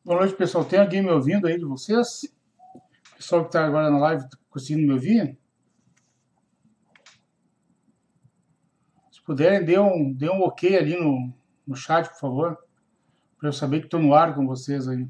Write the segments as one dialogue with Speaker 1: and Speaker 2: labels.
Speaker 1: Boa noite, pessoal. Tem alguém me ouvindo aí de vocês? Pessoal que está agora na live, tá conseguindo me ouvir? Se puderem, dê um ok ali no chat, por favor, para eu saber que estou no ar com vocês aí.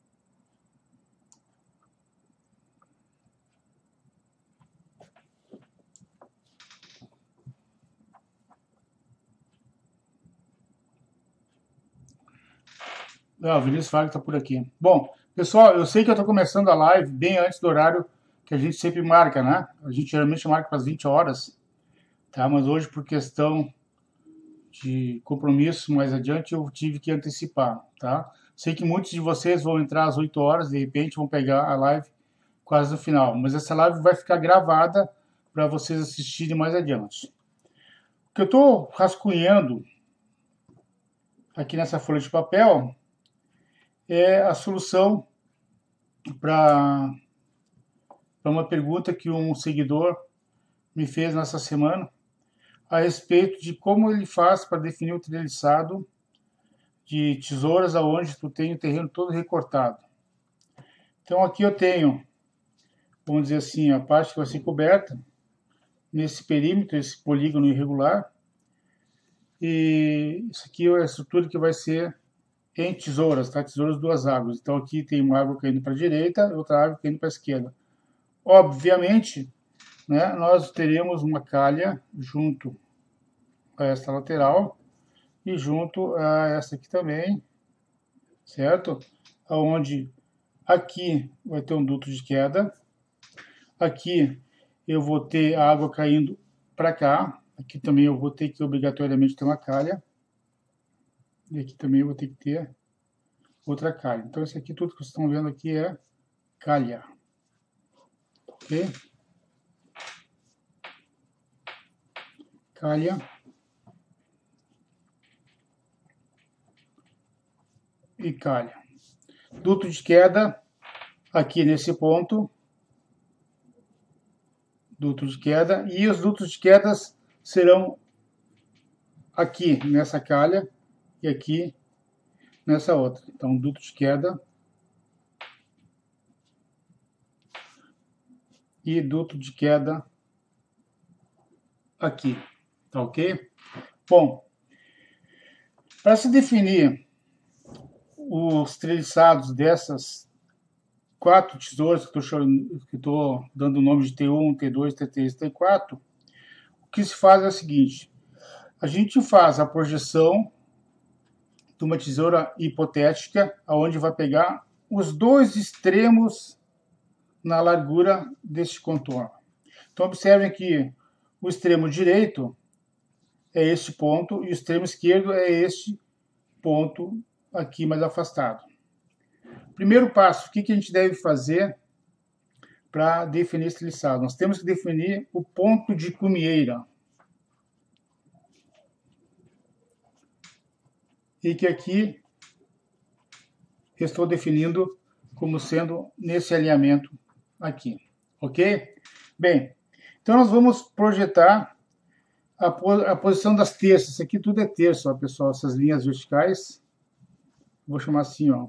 Speaker 1: O Vinícius Fábio está por aqui. Bom, pessoal, eu sei que eu estou começando a live bem antes do horário que a gente sempre marca, né? A gente geralmente marca para as 20 horas, tá? Mas hoje, por questão de compromisso mais adiante, eu tive que antecipar, tá? Sei que muitos de vocês vão entrar às 8 horas, de repente vão pegar a live quase no final, mas essa live vai ficar gravada para vocês assistirem mais adiante. O que eu estou rascunhando aqui nessa folha de papel é a solução para uma pergunta que um seguidor me fez nessa semana a respeito de como ele faz para definir o treliçado de tesouras aonde tu tem o terreno todo recortado. Então aqui eu tenho, vamos dizer assim, a parte que vai ser coberta nesse perímetro, esse polígono irregular, e isso aqui é a estrutura que vai ser em tesouras, tá? Tesouras duas águas. Então aqui tem uma água caindo para a direita e outra água caindo para a esquerda. Obviamente, né, nós teremos uma calha junto a esta lateral e junto a essa aqui também, certo? Aonde aqui vai ter um duto de queda, aqui eu vou ter a água caindo para cá, aqui também eu vou ter que obrigatoriamente ter uma calha, e aqui também eu vou ter que ter outra calha. Então isso aqui, tudo que vocês estão vendo aqui é calha, ok? Calha e calha. Duto de queda aqui nesse ponto, duto de queda, e os dutos de quedas serão aqui nessa calha e aqui nessa outra. Então, duto de queda e duto de queda aqui, tá ok? Bom, para se definir os treliçados dessas quatro tesouras que estou dando o nome de T1, T2, T3 e T4, o que se faz é o seguinte: a gente faz a projeção de uma tesoura hipotética, aonde vai pegar os dois extremos na largura deste contorno. Então, observem que o extremo direito é este ponto e o extremo esquerdo é este ponto aqui mais afastado. Primeiro passo, o que a gente deve fazer para definir esse treliçado? Nós temos que definir o ponto de cumieira. E que aqui eu estou definindo como sendo nesse alinhamento aqui, ok? Bem, então nós vamos projetar a posição das terças. Isso aqui tudo é terça, ó, pessoal, essas linhas verticais. Vou chamar assim, ó.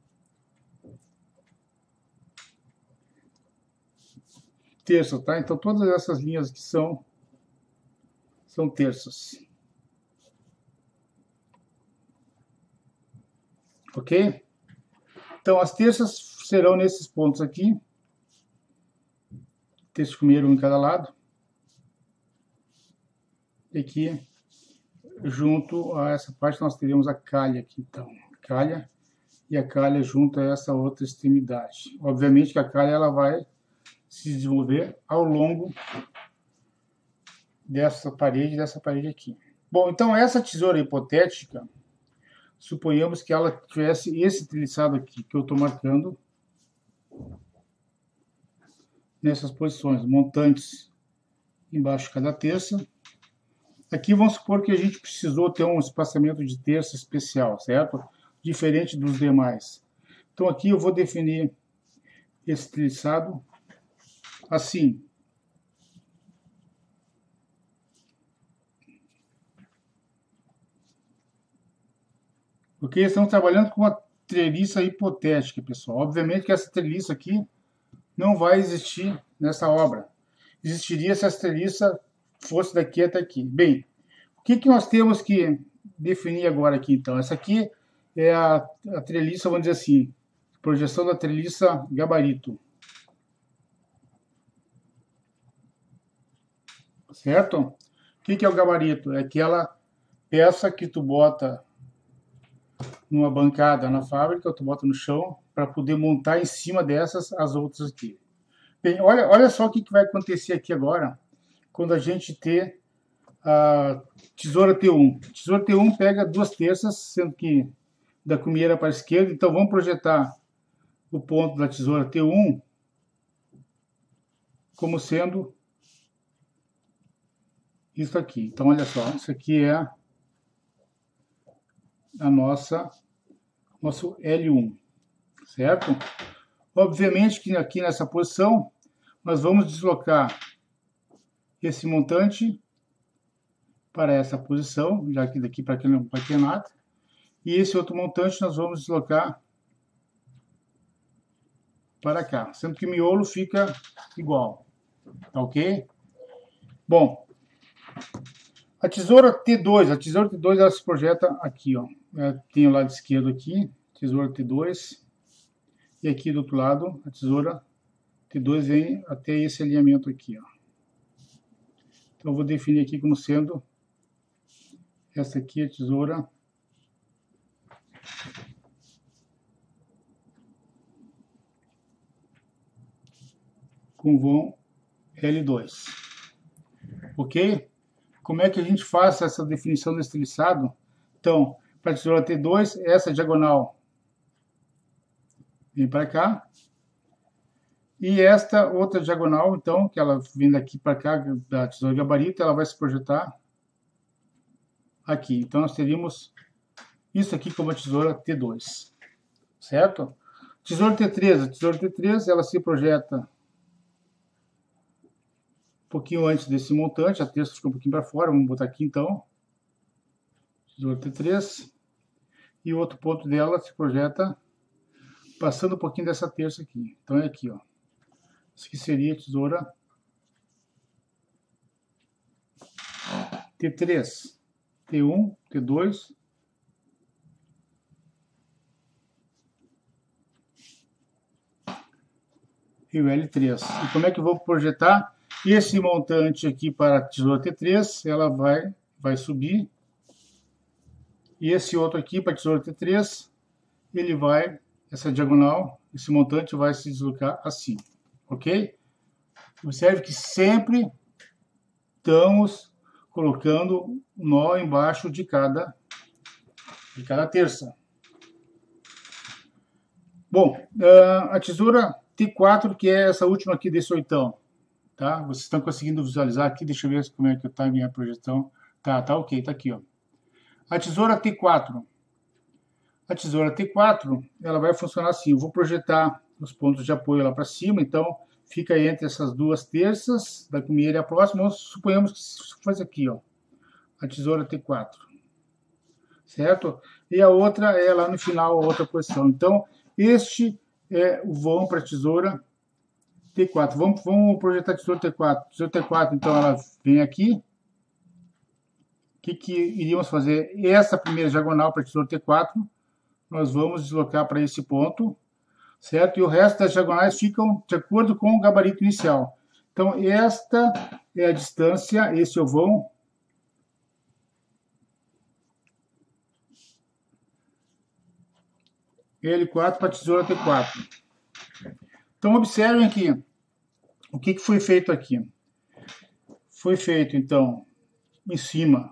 Speaker 1: Terça, tá? Então todas essas linhas aqui são terças. Ok? Então as terças serão nesses pontos aqui. Terço primeiro um em cada lado. E aqui, junto a essa parte, nós teremos a calha aqui, então. Calha e a calha junto a essa outra extremidade. Obviamente que a calha ela vai se desenvolver ao longo dessa parede aqui. Bom, então essa tesoura hipotética, suponhamos que ela tivesse esse treliçado aqui, que eu estou marcando nessas posições, montantes embaixo de cada terça. Aqui vamos supor que a gente precisou ter um espaçamento de terça especial, certo? Diferente dos demais. Então aqui eu vou definir esse treliçado assim. Porque estamos trabalhando com uma treliça hipotética, pessoal. Obviamente que essa treliça aqui não vai existir nessa obra. Existiria se essa treliça fosse daqui até aqui. Bem, o que nós temos que definir agora aqui, então? Essa aqui é a treliça, vamos dizer assim, projeção da treliça gabarito. Certo? O que é o gabarito? É aquela peça que tu bota numa bancada na fábrica, tu bota no chão, para poder montar em cima dessas as outras aqui. Bem, olha só o que vai acontecer aqui agora, quando a gente ter a tesoura T1. A tesoura T1 pega 2/3, sendo que da cumieira para a esquerda. Então vamos projetar o ponto da tesoura T1 como sendo isso aqui. Então olha só, isso aqui é a nosso L1, certo? Obviamente que aqui nessa posição nós vamos deslocar esse montante para essa posição, já que daqui para aqui não vai ter nada. E esse outro montante nós vamos deslocar para cá, sendo que o miolo fica igual, tá ok? Bom, a tesoura T2 ela se projeta aqui, ó. Tem o lado esquerdo aqui, tesoura T2, e aqui do outro lado a tesoura T2 vem até esse alinhamento aqui, ó. Então eu vou definir aqui como sendo essa aqui a tesoura com vão L2. Ok? Como é que a gente faz essa definição desse treliçado? Então, para a tesoura T2, essa diagonal vem para cá. E esta outra diagonal, então, que ela vem daqui para cá, da tesoura gabarito, ela vai se projetar aqui. Então, nós teríamos isso aqui como a tesoura T2. Certo? Tesoura T3. A tesoura T3, ela se projeta um pouquinho antes desse montante, a terça ficou um pouquinho para fora, vamos botar aqui então, tesoura T3, e o outro ponto dela se projeta passando um pouquinho dessa terça aqui, então é aqui, ó, isso aqui seria a tesoura T3, T1, T2, e o L3. E como é que eu vou projetar? Esse montante aqui para a tesoura T3, ela vai subir. E esse outro aqui para a tesoura T3, ele vai, essa diagonal, esse montante vai se deslocar assim, ok? Observe que sempre estamos colocando nó embaixo de cada terça. Bom, a tesoura T4, que é essa última aqui desse oitão. Tá? Vocês estão conseguindo visualizar aqui? Deixa eu ver como é que está a minha projeção. Tá ok, tá aqui, ó. A tesoura T4. A tesoura T4, ela vai funcionar assim. Eu vou projetar os pontos de apoio lá para cima, então fica entre essas duas terças da cumieira e a próxima. Suponhamos que fosse aqui, ó. A tesoura T4. Certo? E a outra é lá no final, a outra posição. Então, este é o vão para a tesoura T4. Vamos projetar a tesoura T4. Tesoura T4, então, ela vem aqui. O que iríamos fazer? Essa primeira diagonal para a tesoura T4, nós vamos deslocar para esse ponto, certo? E o resto das diagonais ficam de acordo com o gabarito inicial. Então, esta é a distância, esse é o vão. L4 para a tesoura T4. Então, observem aqui o que foi feito aqui. Foi feito, então, em cima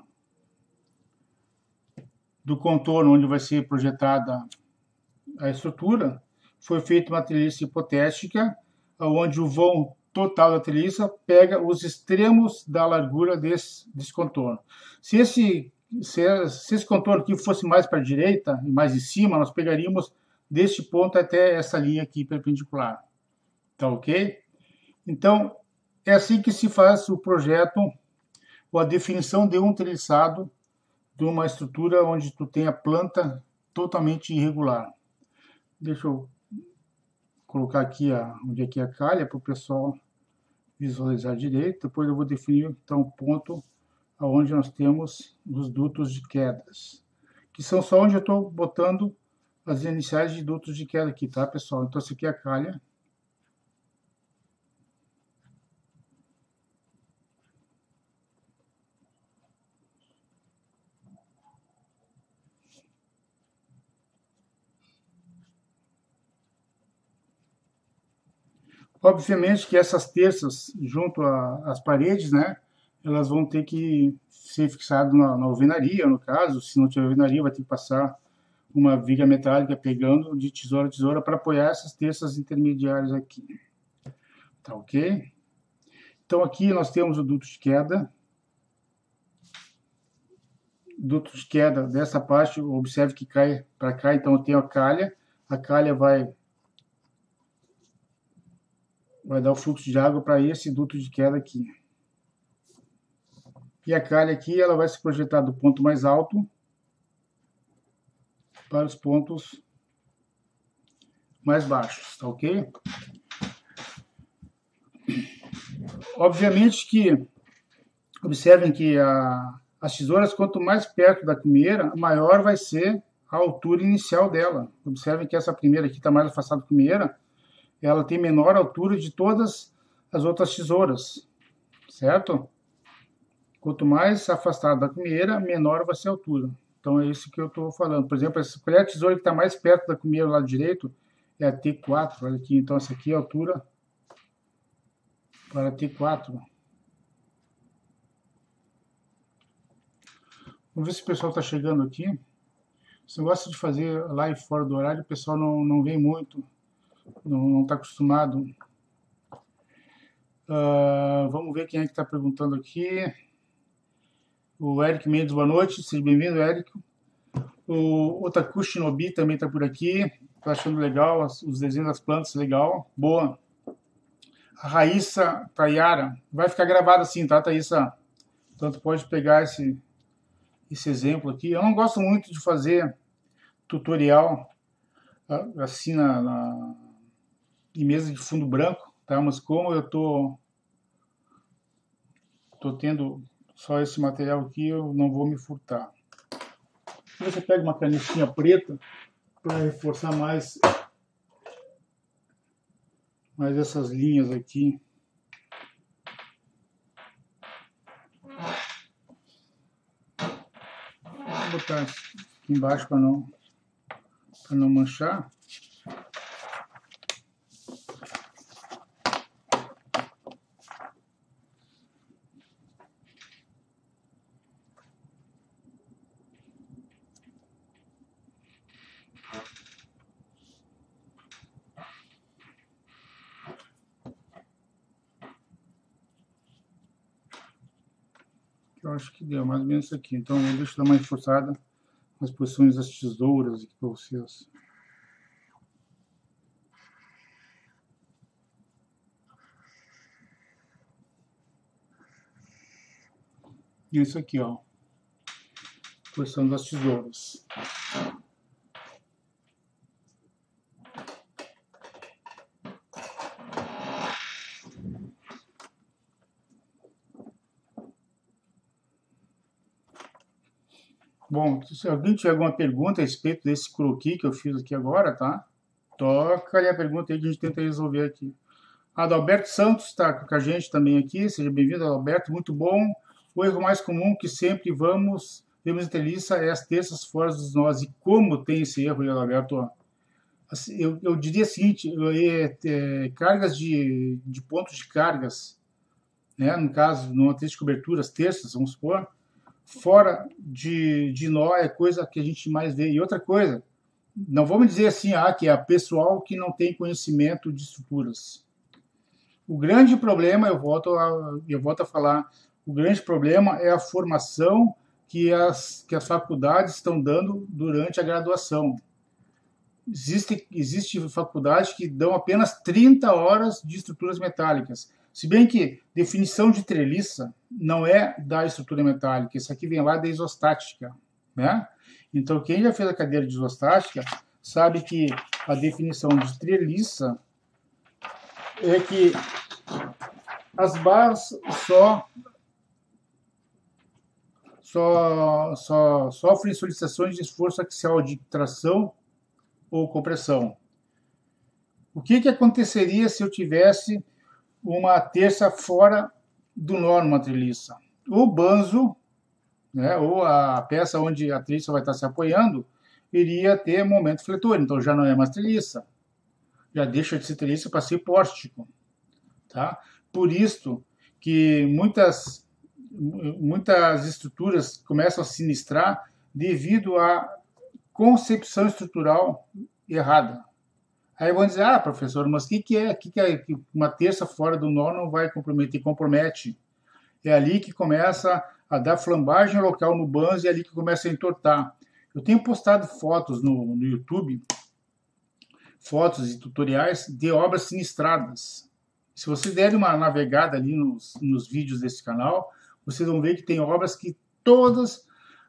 Speaker 1: do contorno onde vai ser projetada a estrutura, foi feita uma treliça hipotética, onde o vão total da treliça pega os extremos da largura desse contorno. Se esse contorno aqui fosse mais para a direita e mais em cima, nós pegaríamos deste ponto até essa linha aqui perpendicular. Tá ok? Então, é assim que se faz o projeto ou a definição de um treliçado de uma estrutura onde tu tem a planta totalmente irregular. Deixa eu colocar aqui onde é que é a calha para o pessoal visualizar direito. Depois eu vou definir então o ponto onde nós temos os dutos de quedas, que são só onde eu estou botando as iniciais de dutos de queda aqui, tá, pessoal? Então, essa aqui é a calha. Obviamente que essas terças, junto às paredes, né, elas vão ter que ser fixadas na alvenaria, no caso. Se não tiver alvenaria, vai ter que passar uma viga metálica pegando de tesoura a tesoura para apoiar essas terças intermediárias aqui. Tá ok? Então aqui nós temos o duto de queda. Duto de queda dessa parte, observe que cai para cá, então eu tenho a calha vai dar o fluxo de água para esse duto de queda aqui. E a calha aqui, ela vai se projetar do ponto mais alto para os pontos mais baixos, tá ok? Obviamente que, observem que as tesouras, quanto mais perto da cumeira, maior vai ser a altura inicial dela. Observem que essa primeira aqui está mais afastada da cumeira, ela tem menor altura de todas as outras tesouras, certo? Quanto mais afastada da cumeira, menor vai ser a altura. Então é isso que eu estou falando. Por exemplo, essa colher de tesoura que está mais perto da cumeira do lado direito é a T4, olha aqui. Então essa aqui é a altura para a T4. Vamos ver se o pessoal está chegando aqui. Você gosta de fazer live fora do horário, o pessoal não vem muito, não está acostumado. Vamos ver quem é que está perguntando aqui. O Eric Mendes, boa noite, seja bem-vindo, Eric. O Otaku Shinobi também está por aqui, está achando legal os desenhos das plantas, legal, boa. A Raíssa Tayara, vai ficar gravado assim, tá, Thaísa? Então tu pode pegar esse exemplo aqui. Eu não gosto muito de fazer tutorial assim em mesa de fundo branco, tá? Mas como eu tô tendo só esse material aqui, eu não vou me furtar. Você pega uma canetinha preta para reforçar mais essas linhas aqui. Vou botar aqui embaixo para não manchar. Eu acho que deu mais ou menos isso aqui. Então, deixa eu dar uma reforçada nas posições das tesouras aqui para vocês. Isso aqui, ó. Posição das tesouras. Bom, se alguém tiver alguma pergunta a respeito desse croquis que eu fiz aqui agora, tá? Toca ali a pergunta aí que a gente tenta resolver aqui. Adalberto Santos está com a gente também aqui. Seja bem-vindo, Adalberto. Muito bom. O erro mais comum que sempre vemos entrevista é as terças fora dos nós. E como tem esse erro, Adalberto? Assim, eu diria o seguinte, cargas de pontos de cargas, né? No caso, numa terça de cobertura, as terças, vamos supor, fora de nó é coisa que a gente mais vê. E outra coisa, não vamos dizer assim, que é pessoal que não tem conhecimento de estruturas. O grande problema, eu volto a falar, o grande problema é a formação que as faculdades estão dando durante a graduação. Existe faculdades que dão apenas 30 horas de estruturas metálicas. Se bem que definição de treliça não é da estrutura metálica, isso aqui vem lá da isostática, né? Então, quem já fez a cadeira de isostática sabe que a definição de treliça é que as barras só sofrem solicitações de esforço axial de tração ou compressão. O que aconteceria se eu tivesse uma terça fora do nó numa treliça? O banzo, né, ou a peça onde a treliça vai estar se apoiando, iria ter momento fletor, então já não é mais treliça. Já deixa de ser treliça para ser pórtico. Tá? Por isso que muitas estruturas começam a sinistrar devido à concepção estrutural errada. Aí vão dizer, professor, mas o que é que uma terça fora do nó não vai comprometer? Compromete. É ali que começa a dar flambagem local no banzo e é ali que começa a entortar. Eu tenho postado fotos no YouTube, fotos e tutoriais de obras sinistradas. Se vocês derem uma navegada ali nos vídeos desse canal, vocês vão ver que tem obras que todas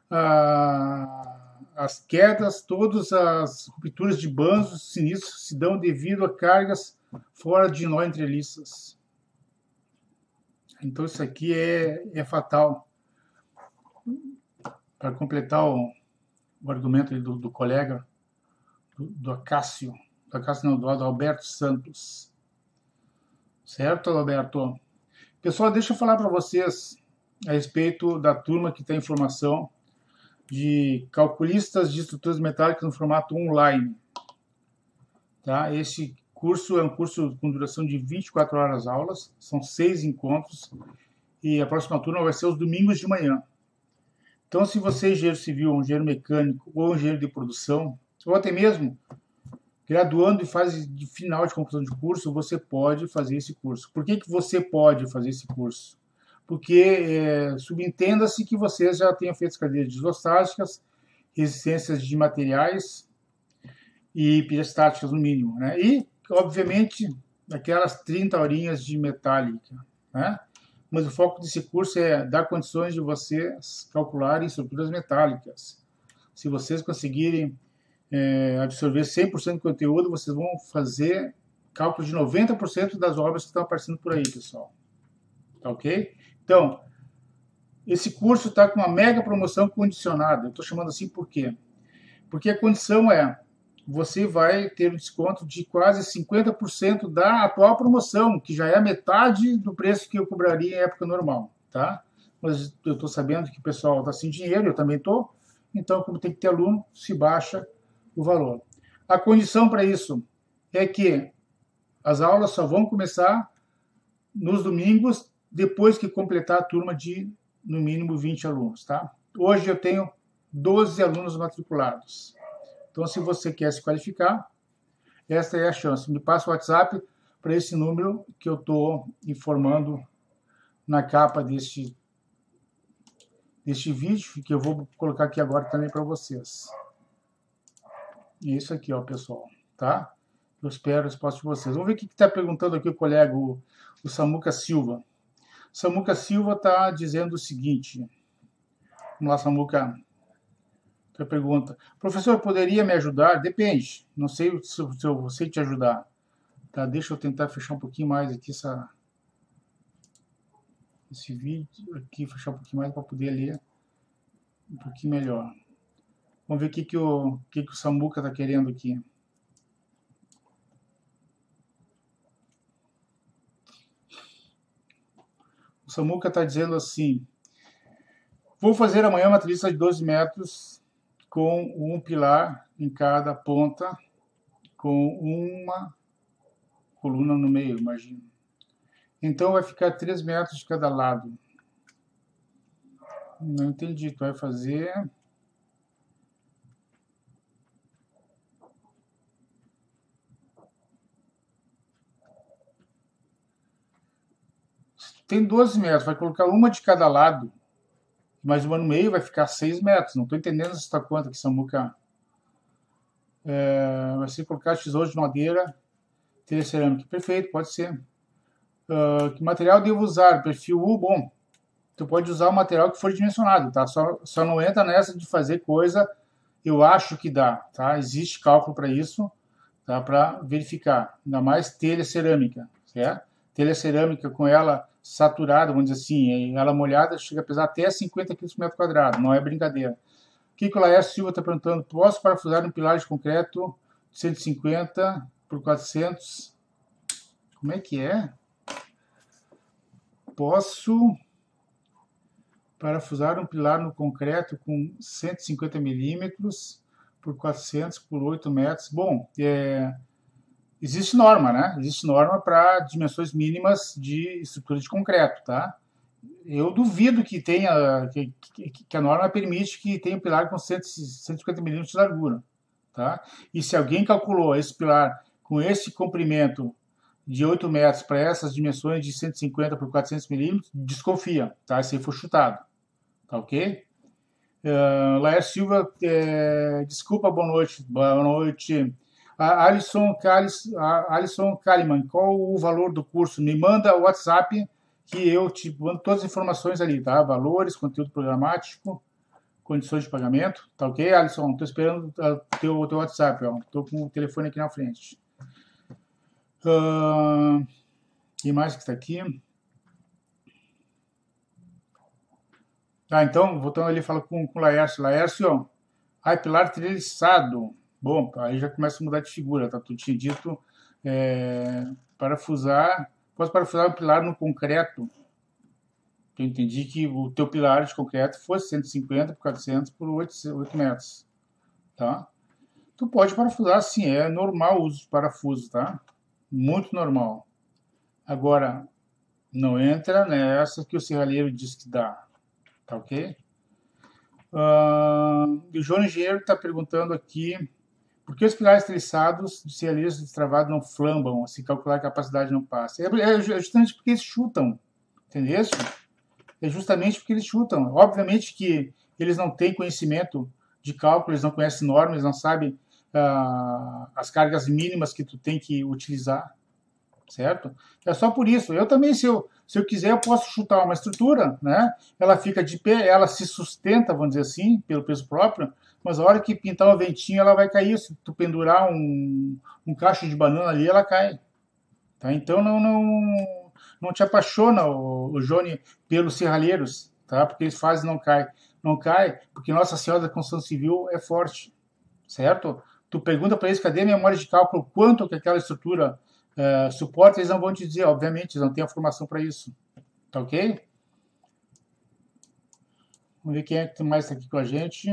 Speaker 1: as quedas, todas as rupturas de banzos sinistros se dão devido a cargas fora de nó entre treliças. Então isso aqui é fatal. Para completar o argumento do colega, do Acácio, do Alberto Santos. Certo, Alberto? Pessoal, deixa eu falar para vocês a respeito da turma que tem informação de calculistas de estruturas metálicas no formato online. Tá? Esse curso é um curso com duração de 24 horas aulas, são 6 encontros, e a próxima turma vai ser os domingos de manhã. Então, se você é engenheiro civil, um engenheiro mecânico ou um engenheiro de produção, ou até mesmo graduando em fase de final de conclusão de curso, você pode fazer esse curso. Por que você pode fazer esse curso? Porque subentenda-se que você já tenha feito cadeias de isostáticas, resistências de materiais e pirostáticas, no mínimo. Né? E, obviamente, aquelas 30 horinhas de metálica. Né? Mas o foco desse curso é dar condições de vocês calcularem estruturas metálicas. Se vocês conseguirem absorver 100% do conteúdo, vocês vão fazer cálculo de 90% das obras que estão aparecendo por aí, pessoal. Tá ok? Então, esse curso está com uma mega promoção condicionada. Eu estou chamando assim por quê? Porque a condição é, você vai ter um desconto de quase 50% da atual promoção, que já é a metade do preço que eu cobraria em época normal, tá? Mas eu estou sabendo que o pessoal está sem dinheiro, eu também estou, então, como tem que ter aluno, se baixa o valor. A condição para isso é que as aulas só vão começar nos domingos, depois que completar a turma de, no mínimo, 20 alunos, tá? Hoje eu tenho 12 alunos matriculados. Então, se você quer se qualificar, esta é a chance. Me passa o WhatsApp para esse número que eu estou informando na capa deste vídeo, que eu vou colocar aqui agora também para vocês. É isso aqui, ó, pessoal, tá? Eu espero a resposta de vocês. Vamos ver o que está perguntando aqui o colega, o Samuca Silva. Samuca Silva está dizendo o seguinte. Vamos lá, Samuca. Outra pergunta. Professor, poderia me ajudar? Depende. Não sei se eu sei te ajudar. Tá, deixa eu tentar fechar um pouquinho mais aqui esse vídeo aqui, fechar um pouquinho mais para poder ler um pouquinho melhor. Vamos ver o que o Samuca está querendo aqui. O Samuca está dizendo assim: vou fazer amanhã uma treliça de 12 metros com um pilar em cada ponta, com uma coluna no meio, imagino. Então vai ficar 3 metros de cada lado. Não entendi. Tu vai fazer... Tem 12 metros, vai colocar uma de cada lado, mais uma no meio, vai ficar 6 metros. Não estou entendendo essa conta aqui, Samuca. Vai ser colocar tesouro de madeira, telha cerâmica. Perfeito, pode ser. Que material devo usar? Perfil U, bom. Tu pode usar o material que for dimensionado, tá? Só não entra nessa de fazer coisa eu acho que dá, tá? Existe cálculo para isso, tá? Para verificar, ainda mais telha cerâmica, certo? Telha cerâmica com ela saturada, vamos dizer assim, ela molhada chega a pesar até 50 quilos por metro quadrado, não é brincadeira. O que o Laércio Silva está perguntando? Posso parafusar um pilar de concreto 150 por 400? Como é que é? Posso parafusar um pilar no concreto com 150 milímetros por 400 por 8 metros. Bom, existe norma, né? Existe norma para dimensões mínimas de estrutura de concreto, tá? Eu duvido que tenha, que a norma permite que tenha um pilar com 150 milímetros de largura, tá? E se alguém calculou esse pilar com esse comprimento de 8 metros para essas dimensões de 150 por 400 milímetros, desconfia, tá? Se foi chutado, tá ok? Laércio Silva, desculpa, boa noite. Boa noite. Alisson Kaliman, qual o valor do curso? Me manda o WhatsApp que eu te mando todas as informações ali, tá? Valores, conteúdo programático, condições de pagamento, tá ok, Alisson? Estou esperando o teu WhatsApp, ó. Estou com o telefone aqui na frente. Quem mais que está aqui? Então, voltando ali, fala com o Laércio. Laércio, pilar treliçado. Bom, aí já começa a mudar de figura, tá? Tu tinha dito parafusar. Posso parafusar o pilar no concreto? Eu entendi que o teu pilar de concreto fosse 150 por 400 por 8 metros, tá? Tu pode parafusar, sim, é normal o uso de parafuso, tá? Muito normal. Agora, não entra nessa que o serralheiro diz que dá, tá ok? O João Engenheiro está perguntando aqui por que os pilares treliçados de serralheiros destravados não flambam, se calcular a capacidade não passa? É justamente porque eles chutam, entendeu? É justamente porque eles chutam. Obviamente que eles não têm conhecimento de cálculo, eles não conhecem normas, eles não sabem as cargas mínimas que tu tem que utilizar, certo? É só por isso. Eu também, se eu quiser, eu posso chutar uma estrutura, né? Ela fica de pé, ela se sustenta, vamos dizer assim, pelo peso próprio, mas a hora que pintar um ventinho, ela vai cair. Se tu pendurar um cacho de banana ali, ela cai. Tá? Então, não te apaixona, o Johnny, pelos serralheiros, tá? Porque eles fazem não cai. Não cai porque Nossa Senhora da Construção Civil é forte, certo? Tu pergunta para eles, cadê a memória de cálculo, quanto que aquela estrutura suporta, eles não vão te dizer, obviamente, eles não têm a formação para isso. Tá ok? Vamos ver quem é que mais está aqui com a gente.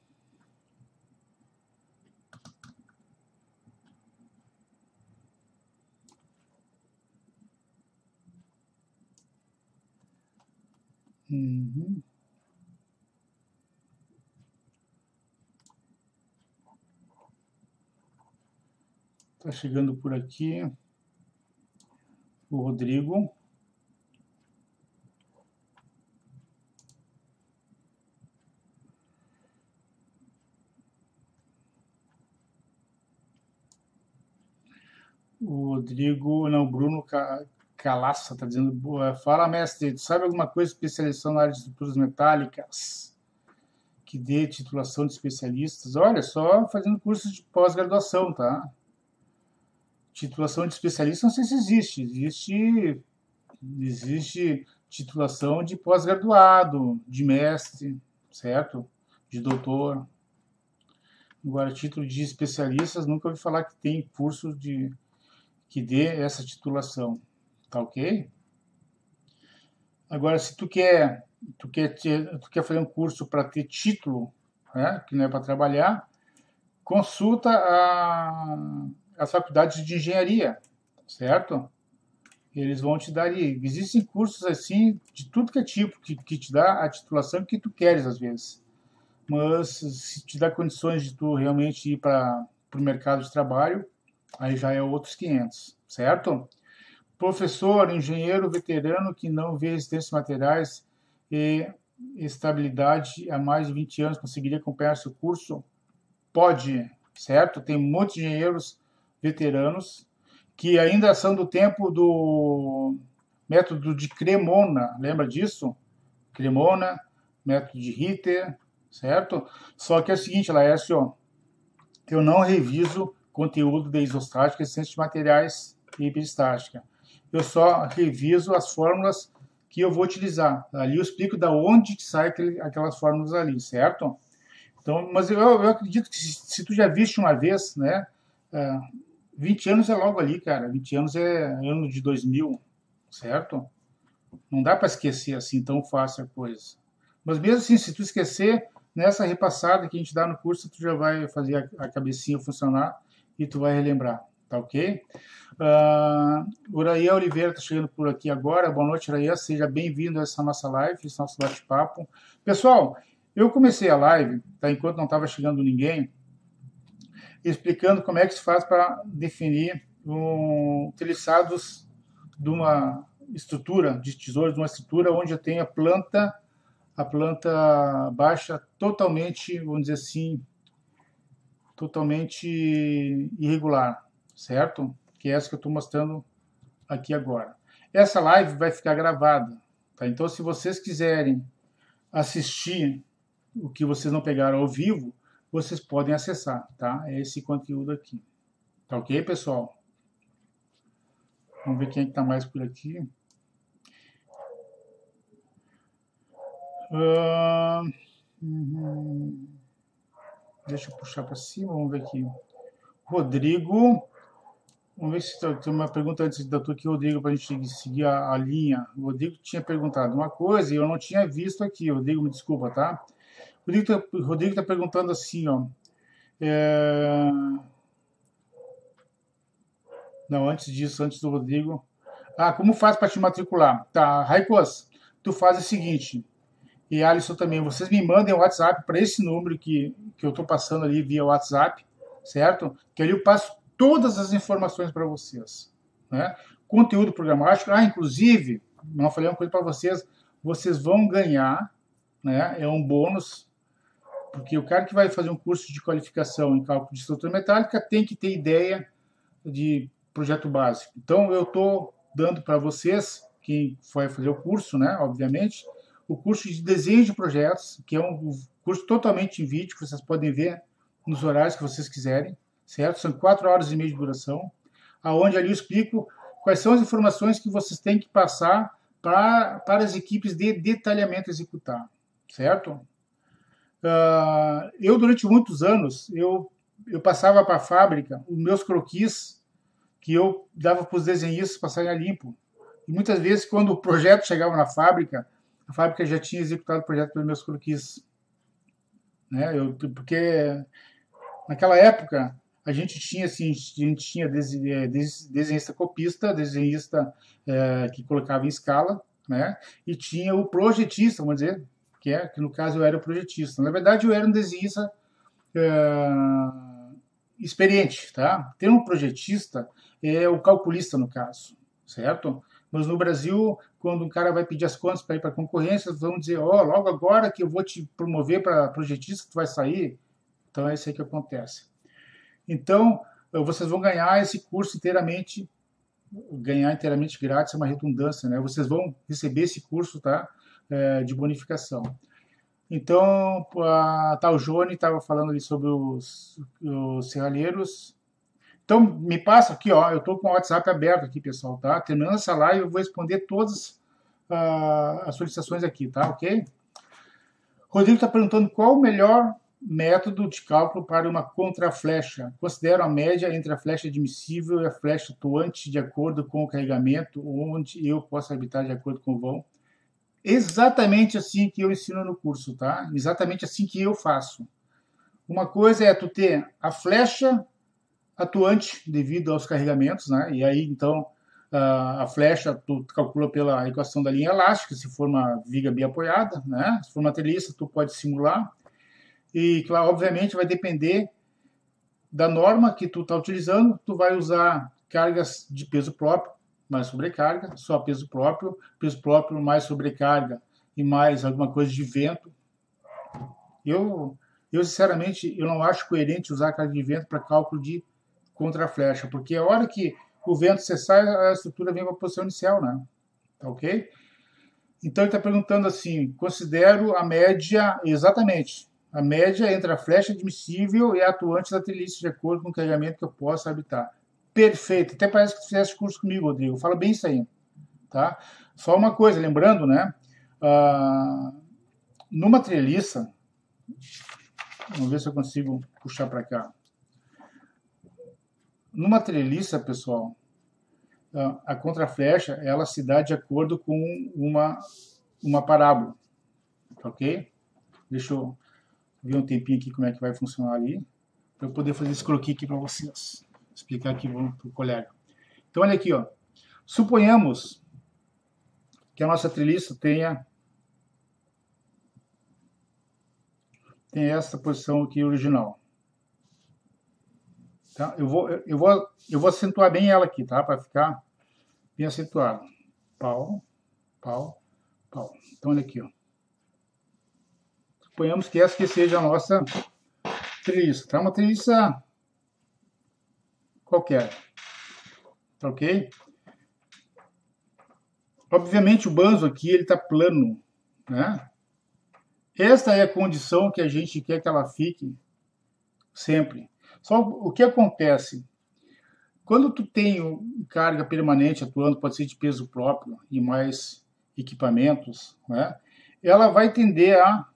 Speaker 1: Uhum. Tá chegando por aqui o Rodrigo. O Rodrigo, não, o Bruno Calaça está dizendo, fala, mestre, tu sabe alguma coisa de especialização na área de estruturas metálicas que dê titulação de especialistas? Olha, só fazendo curso de pós-graduação, tá? Titulação de especialista, não sei se existe. Existe titulação de pós-graduado, de mestre, certo? De doutor. Agora, título de especialistas, nunca ouvi falar que tem curso que dê essa titulação, tá ok? Agora, se tu quer fazer um curso para ter título, né, que não é para trabalhar, consulta a faculdade de engenharia, certo? Eles vão te dar ali. Existem cursos assim, de tudo que é tipo, que te dá a titulação que tu queres, às vezes. Mas se te dá condições de tu realmente ir para o mercado de trabalho, aí já é outros 500, certo? Professor, engenheiro veterano que não vê resistências materiais e estabilidade há mais de 20 anos conseguiria acompanhar seu curso? Pode, certo? Tem muitos engenheiros veteranos que ainda são do tempo do método de Cremona, lembra disso? Cremona, método de Ritter, certo? Só que é o seguinte, Laércio, eu não reviso conteúdo de isostática e ciência de materiais e hiperestática. Eu só reviso as fórmulas que eu vou utilizar. Ali eu explico da onde sai aquelas fórmulas ali, certo? Então, mas eu acredito que se tu já viste uma vez, né? 20 anos é logo ali, cara. 20 anos é ano de 2000, certo? Não dá para esquecer assim tão fácil a coisa. Mas mesmo assim, se tu esquecer, nessa repassada que a gente dá no curso, tu já vai fazer a cabecinha funcionar e tu vai relembrar, tá ok? Uraia Oliveira está chegando por aqui agora. Boa noite, Uraia. Seja bem-vindo a essa nossa live, esse nosso bate-papo. Pessoal, eu comecei a live, tá, enquanto não estava chegando ninguém, explicando como é que se faz para definir utilizados de uma estrutura, de tesouros, de uma estrutura onde eu tenho a planta baixa totalmente, vamos dizer assim, totalmente irregular, certo? Que é essa que eu estou mostrando aqui agora. Essa live vai ficar gravada, tá? Então, se vocês quiserem assistir o que vocês não pegaram ao vivo, vocês podem acessar, tá? É esse conteúdo aqui. Tá ok, pessoal? Vamos ver quem é que tá mais por aqui. Deixa eu puxar para cima, vamos ver aqui. Rodrigo, vamos ver se tem uma pergunta antes da tua aqui, Rodrigo, para a gente seguir a linha. O Rodrigo tinha perguntado uma coisa e eu não tinha visto aqui. Rodrigo, me desculpa, tá? O Rodrigo está perguntando assim, ó. Não, antes disso, antes do Rodrigo. Como faz para te matricular? Tá, Raikos, tu faz o seguinte, e Alisson também, vocês me mandem o WhatsApp para esse número que eu estou passando ali via WhatsApp, certo? Que ali eu passo todas as informações para vocês, né? Conteúdo programático, inclusive, não falei uma coisa para vocês, vocês vão ganhar, né? É um bônus, porque o cara que vai fazer um curso de qualificação em cálculo de estrutura metálica tem que ter ideia de projeto básico. Então, eu estou dando para vocês, quem vai fazer o curso, né, obviamente, o curso de desenho de projetos, que é um curso totalmente em vídeo, que vocês podem ver nos horários que vocês quiserem, certo? São 4 horas e meia de duração, aonde ali eu explico quais são as informações que vocês têm que passar para as equipes de detalhamento executar, certo? Eu, durante muitos anos, eu passava para a fábrica os meus croquis que eu dava para os desenhistas passarem a limpo. E muitas vezes, quando o projeto chegava na fábrica, a fábrica já tinha executado o projeto pelos meus croquis. Né? Porque naquela época, a gente tinha desenhista copista, desenhista que colocava em escala, né? E tinha o projetista, vamos dizer, que no caso eu era o projetista. Na verdade, eu era um desenhista experiente, tá? Ter um projetista é o calculista, no caso, certo? Mas no Brasil, quando um cara vai pedir as contas para ir para a concorrência, vão dizer, logo agora que eu vou te promover para projetista, tu vai sair. Então é isso aí que acontece. Então, vocês vão ganhar esse curso inteiramente grátis, é uma redundância, né? Vocês vão receber esse curso, tá? De bonificação. Então, a tal Jone estava falando ali sobre os serralheiros. Então, me passa aqui, ó, eu estou com o WhatsApp aberto aqui, pessoal, tá? Terminando essa live, eu vou responder todas as solicitações aqui, tá? Ok? Rodrigo está perguntando qual o melhor método de cálculo para uma contraflecha. Considero a média entre a flecha admissível e a flecha atuante de acordo com o carregamento, onde eu posso habitar de acordo com o vão. Exatamente assim que eu ensino no curso, tá? Exatamente assim que eu faço. Uma coisa é tu ter a flecha atuante devido aos carregamentos, né? E aí, então, a flecha tu calcula pela equação da linha elástica, se for uma viga bem apoiada, né? Se for uma treliça, tu pode simular. E, claro, obviamente, vai depender da norma que tu está utilizando. Tu vai usar cargas de peso próprio, mais sobrecarga, só peso próprio mais sobrecarga e mais alguma coisa de vento. Eu sinceramente, eu não acho coerente usar carga de vento para cálculo de contraflecha, porque a hora que o vento cessar, a estrutura vem para a posição inicial, né? Tá ok? Então ele está perguntando assim, considero a média, exatamente, A média entre a flecha admissível e a atuante da treliça, de acordo com o carregamento que eu possa habitar. Perfeito. Até parece que tu fizesse curso comigo, Rodrigo. Fala bem isso aí. Tá? Só uma coisa, lembrando, né? Numa treliça, vamos ver se eu consigo puxar para cá. Numa treliça, pessoal, a contraflecha, ela se dá de acordo com uma parábola, ok? Deixa eu ver um tempinho aqui como é que vai funcionar ali, para eu poder fazer esse croquis aqui para vocês, explicar aqui para o colega. Então, olha aqui, ó. Suponhamos que a nossa treliça tenha essa posição aqui original. Tá? Eu vou acentuar bem ela aqui, tá? Para ficar bem acentuado. Pau, pau, pau. Então, olha aqui, ó. Suponhamos que essa aqui seja a nossa treliça, tá? Uma treliça qualquer, tá ok? Obviamente o banzo aqui, ele tá plano, né? Esta é a condição que a gente quer que ela fique sempre. Só o que acontece? Quando tu tem carga permanente atuando, pode ser de peso próprio e mais equipamentos, né? Ela vai tender a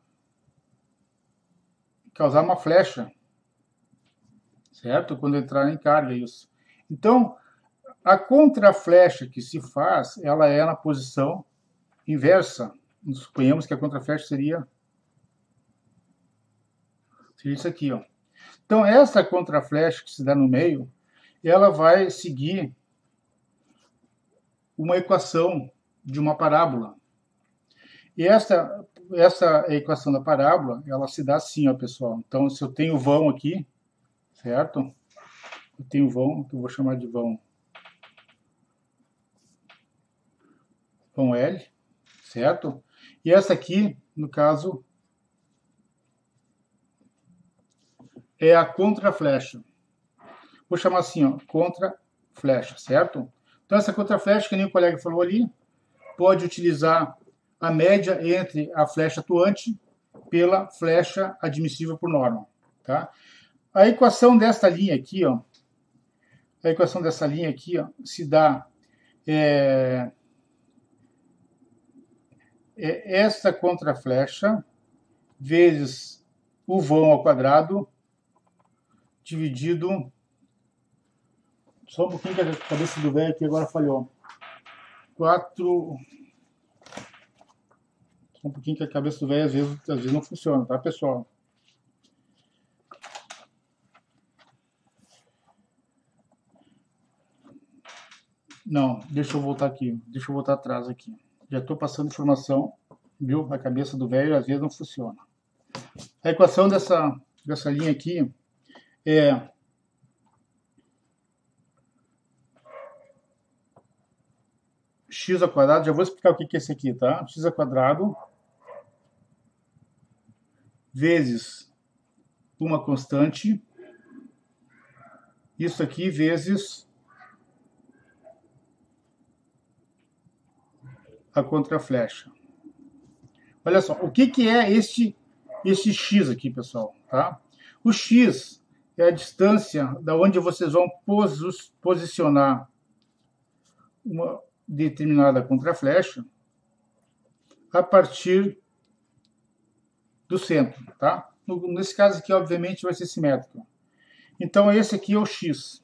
Speaker 1: causar uma flecha, certo? Quando entrar em carga, isso. Então, a contraflecha que se faz, ela é na posição inversa. Suponhamos que a contraflecha seria isso aqui, ó. Então, essa contraflecha que se dá no meio, ela vai seguir uma equação de uma parábola. E essa equação da parábola, ela se dá assim, ó, pessoal. Então, se eu tenho vão aqui, certo? Eu tenho vão, que eu vou chamar de vão L, certo? E essa aqui, no caso, é a contraflecha. Vou chamar assim, ó, contraflecha, certo? Então, essa contraflecha, que nem o colega falou ali, pode utilizar a média entre a flecha atuante pela flecha admissível por norma, tá? A equação desta linha aqui, ó, se dá esta contraflecha vezes o vão ao quadrado dividido. Só um pouquinho que a cabeça do velho aqui agora falhou. 4. Só um pouquinho que a cabeça do velho às vezes não funciona, tá, pessoal? Não, deixa eu voltar aqui. Deixa eu voltar atrás aqui. Já estou passando informação, viu? A cabeça do velho às vezes não funciona. A equação dessa linha aqui é x ao quadrado, já vou explicar o que é esse aqui, tá? X ao quadrado vezes uma constante, isso aqui vezes a contraflecha. Olha só, o que é este x aqui, pessoal, tá? O x é a distância da onde vocês vão posicionar uma determinada contraflecha a partir do centro, tá? Nesse caso aqui, obviamente, vai ser simétrico. Então, esse aqui é o x.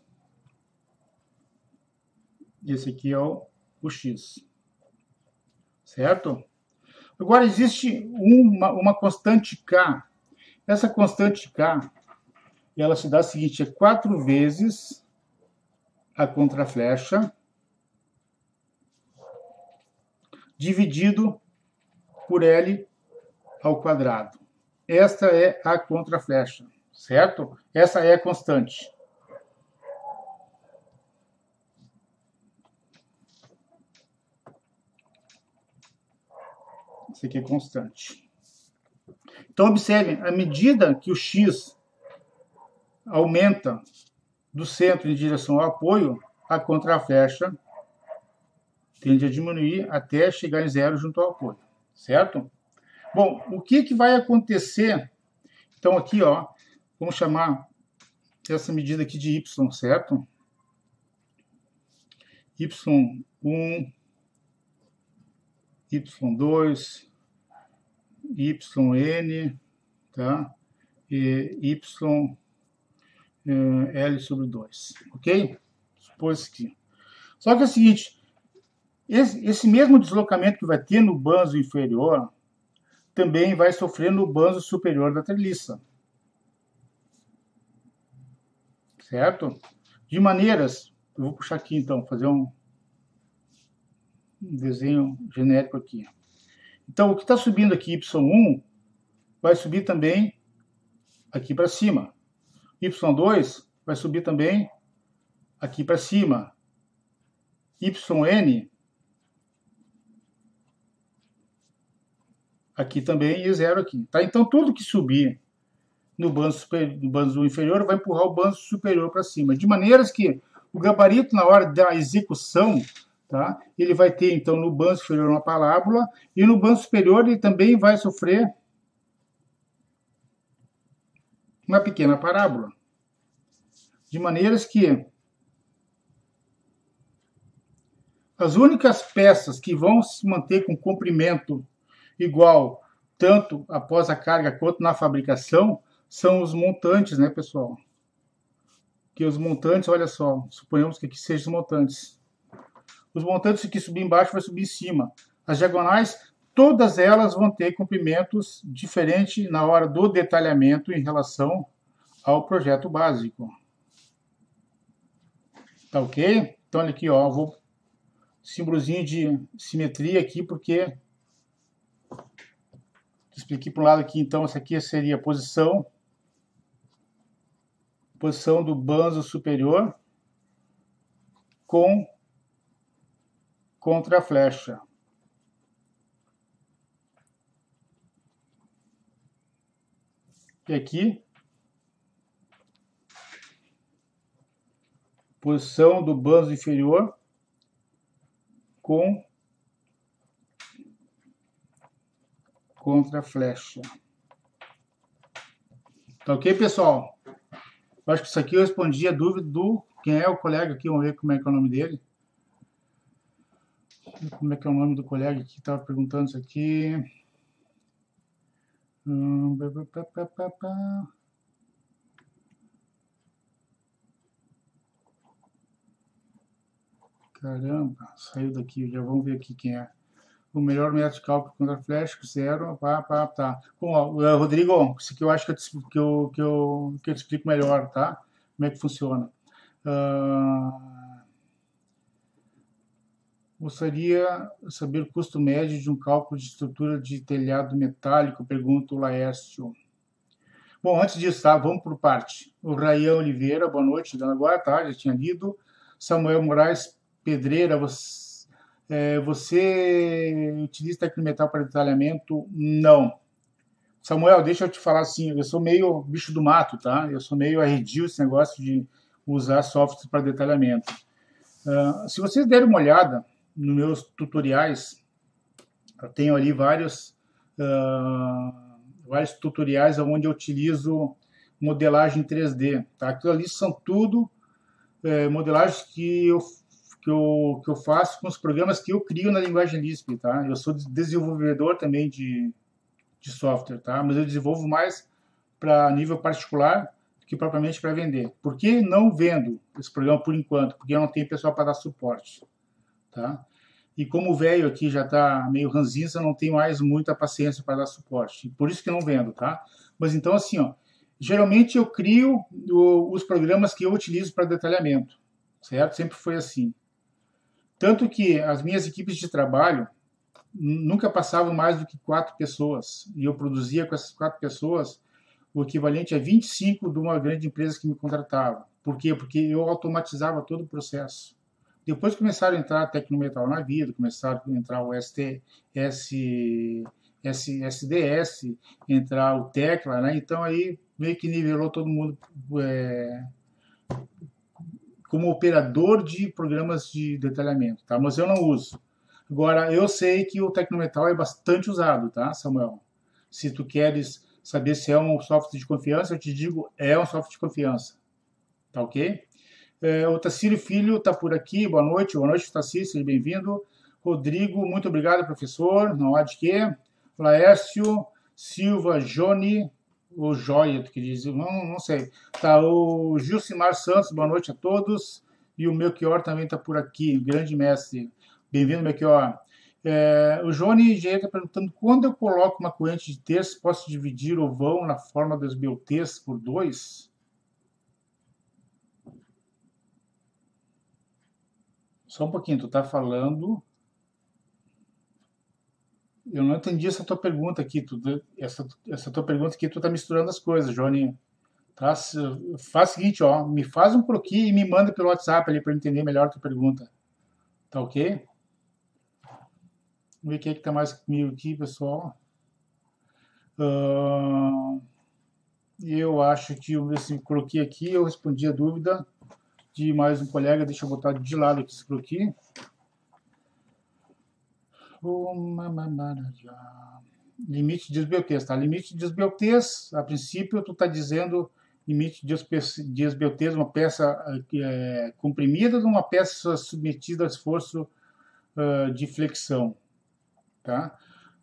Speaker 1: Esse aqui é o x. Certo? Agora, existe uma constante k. Essa constante k, ela se dá a seguinte, é 4 vezes a contraflecha dividido por L ao quadrado. Esta é a contraflecha, certo? Essa é a constante. Isso aqui é constante. Então, observem, à medida que o x aumenta do centro em direção ao apoio, a contraflecha tende a diminuir até chegar em zero junto ao apoio, certo? Bom, o que vai acontecer Então aqui, ó, vamos chamar essa medida aqui de Y, certo? Y1, Y2, YN, tá? E L sobre 2, ok? Supôs aqui. Só que é o seguinte, esse mesmo deslocamento que vai ter no banzo inferior também vai sofrer no banzo superior da treliça. Certo? De maneiras, eu vou puxar aqui então, fazer um desenho genérico aqui. Então, o que está subindo aqui, Y1, vai subir também aqui para cima. Y2 vai subir também aqui para cima. YN aqui também e 0 aqui. Tá? Então, tudo que subir no banzo inferior vai empurrar o banzo superior para cima. De maneiras que o gabarito, na hora da execução, tá? Ele vai ter, então, no banzo inferior uma parábola, e no banzo superior ele também vai sofrer uma pequena parábola. De maneiras que as únicas peças que vão se manter com comprimento igual, tanto após a carga quanto na fabricação, são os montantes, né, pessoal? Que os montantes, olha só, suponhamos que aqui sejam os montantes. Os montantes que subir embaixo vai subir em cima. As diagonais, todas elas vão ter comprimentos diferentes na hora do detalhamento em relação ao projeto básico. Tá ok? Então, olha aqui, ó, vou símbolozinho de simetria aqui, porque expliquei para um lado aqui, então, essa aqui seria a posição do banzo superior contra a flecha. E aqui, posição do banzo inferior contra a flecha. Tá ok, pessoal? Eu acho que isso aqui eu respondi a dúvida do... Quem é o colega aqui? Vamos ver como é que é o nome dele. Como é que é o nome do colega que estava perguntando isso aqui? Caramba, saiu daqui. Já vamos ver aqui quem é. O melhor método de cálculo contra flecha, 0, tá. Bom, ó, Rodrigo, isso aqui eu acho que eu te explico melhor, tá? Como é que funciona. Gostaria de saber o custo médio de um cálculo de estrutura de telhado metálico, pergunta o Laércio. Bom, antes disso, tá? Vamos por parte. O Raian Oliveira, boa noite, dando agora, tá? Já tinha lido. Samuel Moraes Pedreira, você utiliza tecnometal para detalhamento? Não. Samuel, deixa eu te falar assim, eu sou meio bicho do mato, tá? Eu sou meio arredio esse negócio de usar software para detalhamento. Se vocês derem uma olhada nos meus tutoriais, eu tenho ali vários tutoriais onde eu utilizo modelagem 3D, tá? Aquilo ali são tudo modelagens que eu faço com os programas que eu crio na linguagem Lisp, tá? Eu sou desenvolvedor também de software, tá? Mas eu desenvolvo mais para nível particular do que propriamente para vender. Por que não vendo esse programa por enquanto? Porque eu não tenho pessoal para dar suporte, tá? E como o velho aqui já está meio ranzinza, eu não tenho mais muita paciência para dar suporte. Por isso que eu não vendo, tá? Mas então, assim, ó, geralmente eu crio os programas que eu utilizo para detalhamento, certo? Sempre foi assim. Tanto que as minhas equipes de trabalho nunca passavam mais do que 4 pessoas. E eu produzia com essas 4 pessoas o equivalente a 25 de uma grande empresa que me contratava. Por quê? Porque eu automatizava todo o processo. Depois começaram a entrar a Tecnometal na vida, começaram a entrar o SDS, entrar o Tecla, né? Então aí meio que nivelou todo mundo como operador de programas de detalhamento, tá? Mas eu não uso. Agora, eu sei que o Tecnometal é bastante usado, tá, Samuel? Se tu queres saber se é um software de confiança, eu te digo, é um software de confiança. Tá ok? O Tacílio Filho está por aqui, boa noite, Tacílio, seja bem-vindo. Rodrigo, muito obrigado, professor, não há de quê. Laércio, Silva, Joni, ou Joia, tu que diz, não sei. Tá, o Gilcimar Santos, boa noite a todos. E o Melchior também está por aqui, grande mestre. Bem-vindo, Melchior. O Joni Engenheiro está perguntando, quando eu coloco uma corrente de terço, posso dividir o vão na forma dos BUTs por 2? Só um pouquinho, tu tá falando. Eu não entendi essa tua pergunta aqui. Essa tua pergunta aqui, tu tá misturando as coisas, Johnny. Tá? Faz o seguinte, ó, me faz um croquis e me manda pelo WhatsApp ali para eu entender melhor a tua pergunta. Tá ok? Vamos ver quem é que tá mais comigo aqui, pessoal. Eu acho que esse croquis aqui, eu respondi a dúvida de mais um colega. Deixa eu botar de lado aqui esse croquis. Limite de esbeltez, tá? Limite de esbeltez, a princípio, tu tá dizendo limite de esbeltez, uma peça comprimida de uma peça submetida a esforço de flexão, tá?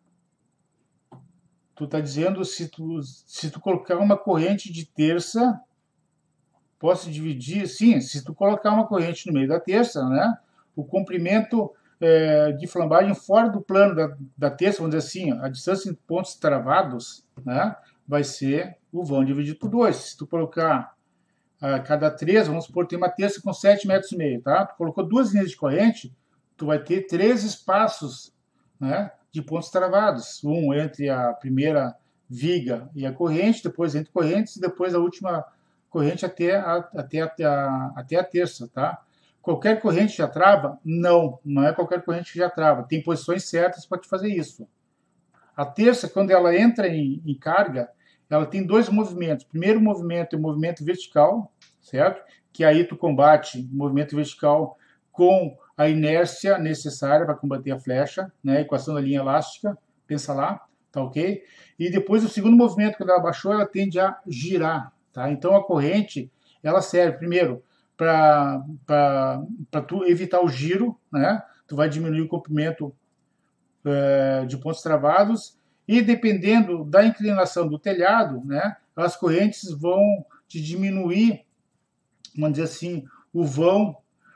Speaker 1: Tu tá dizendo se tu colocar uma corrente de terça, posso dividir, sim, se tu colocar uma corrente no meio da terça, né? O comprimento de flambagem fora do plano da terça, vamos dizer assim, a distância entre pontos travados, né, vai ser o vão dividido por 2. Se tu colocar cada 3, vamos supor, tem uma terça com 7,5 metros, tá? Tu colocou 2 linhas de corrente, tu vai ter 3 espaços, né, de pontos travados. Um entre a primeira viga e a corrente, depois entre correntes, e depois a última corrente até a terça, tá? Qualquer corrente já trava? Não, não é qualquer corrente que já trava. Tem posições certas para te fazer isso. A terça, quando ela entra em carga, ela tem 2 movimentos. O primeiro movimento é o movimento vertical, certo? Que aí tu combate o movimento vertical com a inércia necessária para combater a flecha, né? A equação da linha elástica, pensa lá, tá ok? E depois o segundo movimento, quando ela baixou, ela tende a girar, tá? Então a corrente, ela serve primeiro para tu evitar o giro, né? Tu vai diminuir o comprimento de pontos travados e dependendo da inclinação do telhado, né? As correntes vão te diminuir, vamos dizer assim, o vão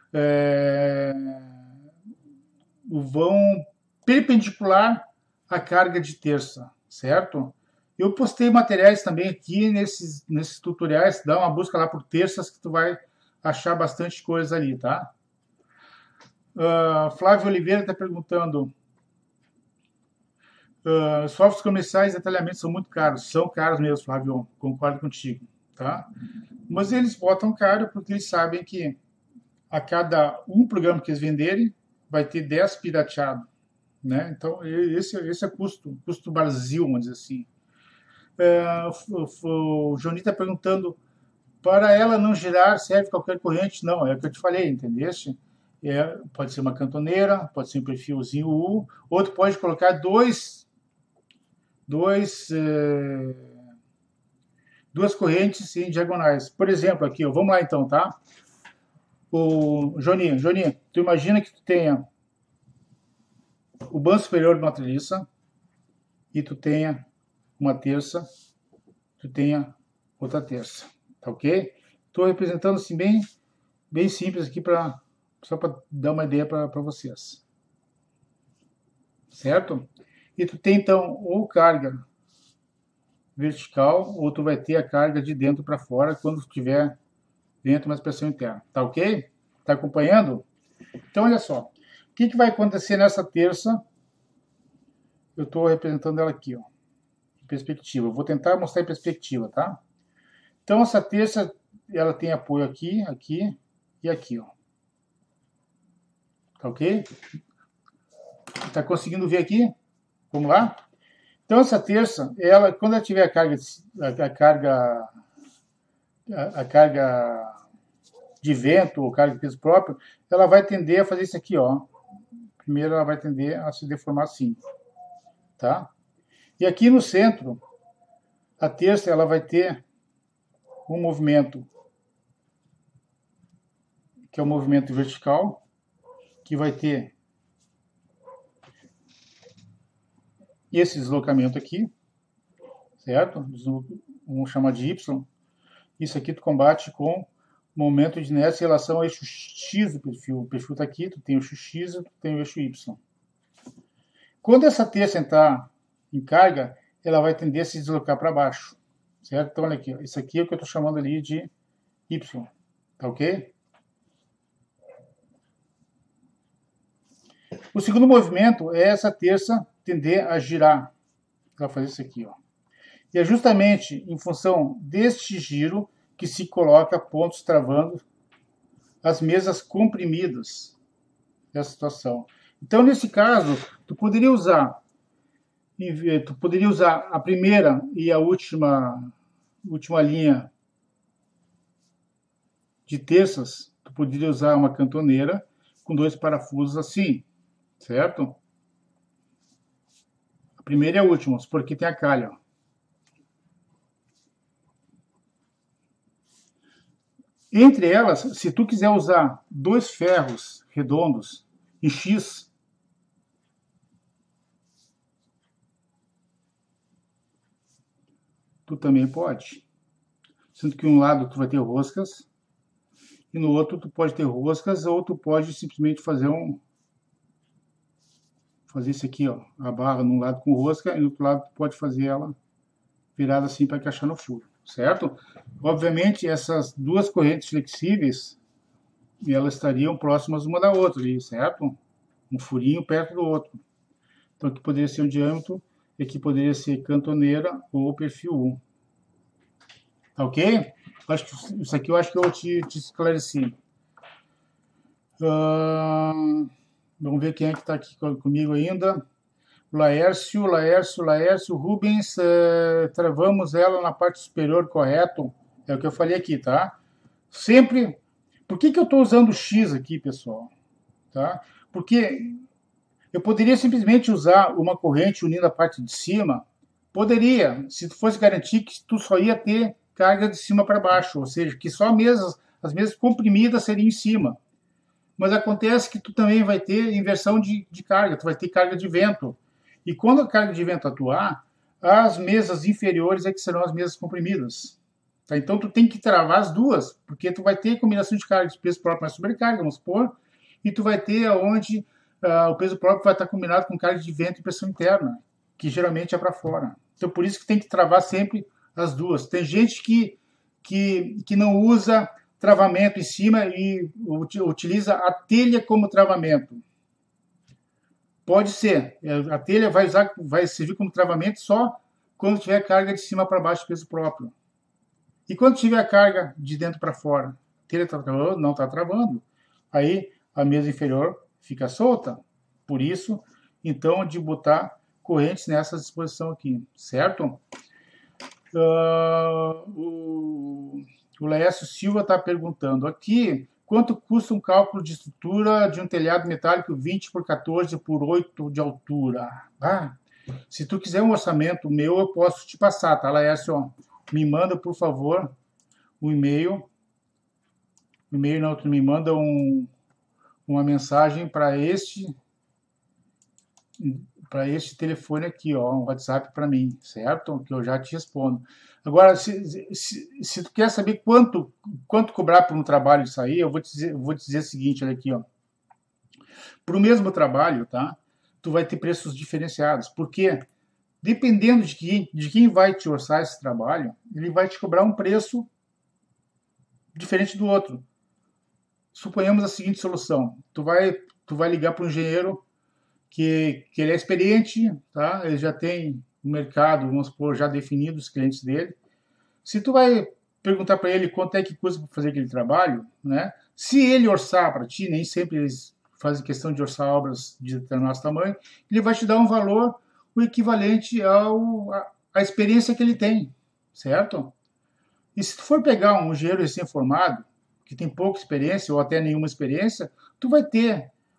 Speaker 1: perpendicular à carga de terça, certo? Eu postei materiais também aqui nesses tutoriais, dá uma busca lá por terças que tu vai achar bastante coisa ali, tá? Flávio Oliveira está perguntando, softwares comerciais de detalhamento são muito caros. São caros mesmo, Flávio, concordo contigo, tá? Mas eles botam caro porque eles sabem que a cada um programa que eles venderem, vai ter 10 pirateados, né? Então, esse é custo Brasil, vamos dizer assim. O Johnny está perguntando, para ela não girar, serve qualquer corrente? Não, é o que eu te falei, entendeste? Pode ser uma cantoneira, pode ser um perfilzinho U, outro pode colocar duas correntes em diagonais. Por exemplo, aqui, ó, vamos lá então, tá? Joninho, tu imagina que tu tenha o banco superior de uma treliça e tu tenha uma terça, tu tenha outra terça, tá ok? Estou representando assim bem simples aqui só para dar uma ideia para vocês, certo? E tu tem então ou carga vertical ou tu vai ter a carga de dentro para fora quando tiver dentro uma pressão interna, tá ok? Tá acompanhando? Então olha só, o que vai acontecer nessa terça? Eu estou representando ela aqui, ó, em perspectiva. Eu vou tentar mostrar em perspectiva, tá? Então, essa terça, ela tem apoio aqui, aqui e aqui, ó. Tá ok? Tá conseguindo ver aqui? Vamos lá? Então, essa terça, quando ela tiver a carga de vento ou carga de peso próprio, ela vai tender a fazer isso aqui, ó. Primeiro, ela vai tender a se deformar assim, tá? E aqui no centro, A terça ela vai ter um movimento, que é o movimento vertical, que vai ter esse deslocamento aqui, certo? Vamos chamar de Y. Isso aqui tu combate com momento de inércia em relação ao eixo X do perfil. O perfil está aqui, tu tem o eixo X e tu tem o eixo Y. Quando essa terça entrar em carga, ela vai tender a se deslocar para baixo, certo? Então, olha aqui, ó. Isso aqui é o que eu estou chamando ali de Y, tá ok? O segundo movimento é essa terça tender a girar. Vai fazer isso aqui, ó. E é justamente em função deste giro que se coloca pontos travando as mesas comprimidas dessa situação. Então, nesse caso, tu poderia usar a primeira e a última linha de terças, tu poderia usar uma cantoneira com 2 parafusos assim, certo? A primeira e a última, porque tem a calha, ó. Entre elas, se tu quiser usar 2 ferros redondos em X, tu também pode. Sendo que um lado tu vai ter roscas e no outro tu pode ter roscas, ou tu pode simplesmente fazer isso aqui, ó, a barra num lado com rosca e no outro lado tu pode fazer ela virada assim para encaixar no furo, certo? Obviamente essas duas correntes flexíveis elas estariam próximas uma da outra, ali, certo? Um furinho perto do outro. Então aqui poderia ser um diâmetro e aqui poderia ser cantoneira ou perfil 1. Tá ok? Acho que isso aqui eu acho que eu te esclareci. Vamos ver quem é que está aqui comigo ainda. Laércio, Rubens, travamos ela na parte superior, correto? É o que eu falei aqui, tá? Sempre. Por que eu estou usando X aqui, pessoal? Tá? Porque eu poderia simplesmente usar uma corrente unindo a parte de cima. Poderia, se tu fosse garantir que tu só ia ter carga de cima para baixo, ou seja, que só as mesas comprimidas seriam em cima. Mas acontece que tu também vai ter inversão de carga, tu vai ter carga de vento. E quando a carga de vento atuar, as mesas inferiores é que serão as mesas comprimidas. Tá? Então tu tem que travar as duas, porque tu vai ter combinação de carga de peso próprio mais sobrecarga, vamos supor, e tu vai ter onde o peso próprio vai estar combinado com carga de vento e pressão interna, que geralmente é para fora. Então por isso que tem que travar sempre as duas. Tem gente que não usa travamento em cima e utiliza a telha como travamento. Pode ser. A telha vai servir como travamento só quando tiver carga de cima para baixo de peso próprio. E quando tiver a carga de dentro para fora, a telha tá travando, não está travando, aí a mesa inferior fica solta. Por isso, então, de botar correntes nessa disposição aqui, certo? O Laércio Silva está perguntando aqui, quanto custa um cálculo de estrutura de um telhado metálico 20 por 14 por 8 de altura? Se tu quiser um orçamento meu, eu posso te passar, tá, Laércio? Me manda, por favor, um e-mail. E-mail não, tu me manda uma mensagem para este telefone aqui, ó, um WhatsApp para mim, certo? Que eu já te respondo. Agora, se tu quer saber quanto cobrar por um trabalho disso aí, eu vou te dizer o seguinte, olha aqui, ó. Para o mesmo trabalho, tá? Tu vai ter preços diferenciados, porque dependendo de quem vai te orçar esse trabalho, ele vai te cobrar um preço diferente do outro. Suponhamos a seguinte solução, tu vai ligar para um engenheiro que ele é experiente, tá? Ele já tem um mercado, vamos supor, já definido os clientes dele. Se tu vai perguntar para ele quanto é que custa para fazer aquele trabalho, né? Se ele orçar para ti, nem sempre eles fazem questão de orçar obras de determinado tamanho, ele vai te dar um valor o equivalente à experiência que ele tem, certo? E se tu for pegar um engenheiro recém-formado, que tem pouca experiência ou até nenhuma experiência, tu vai ter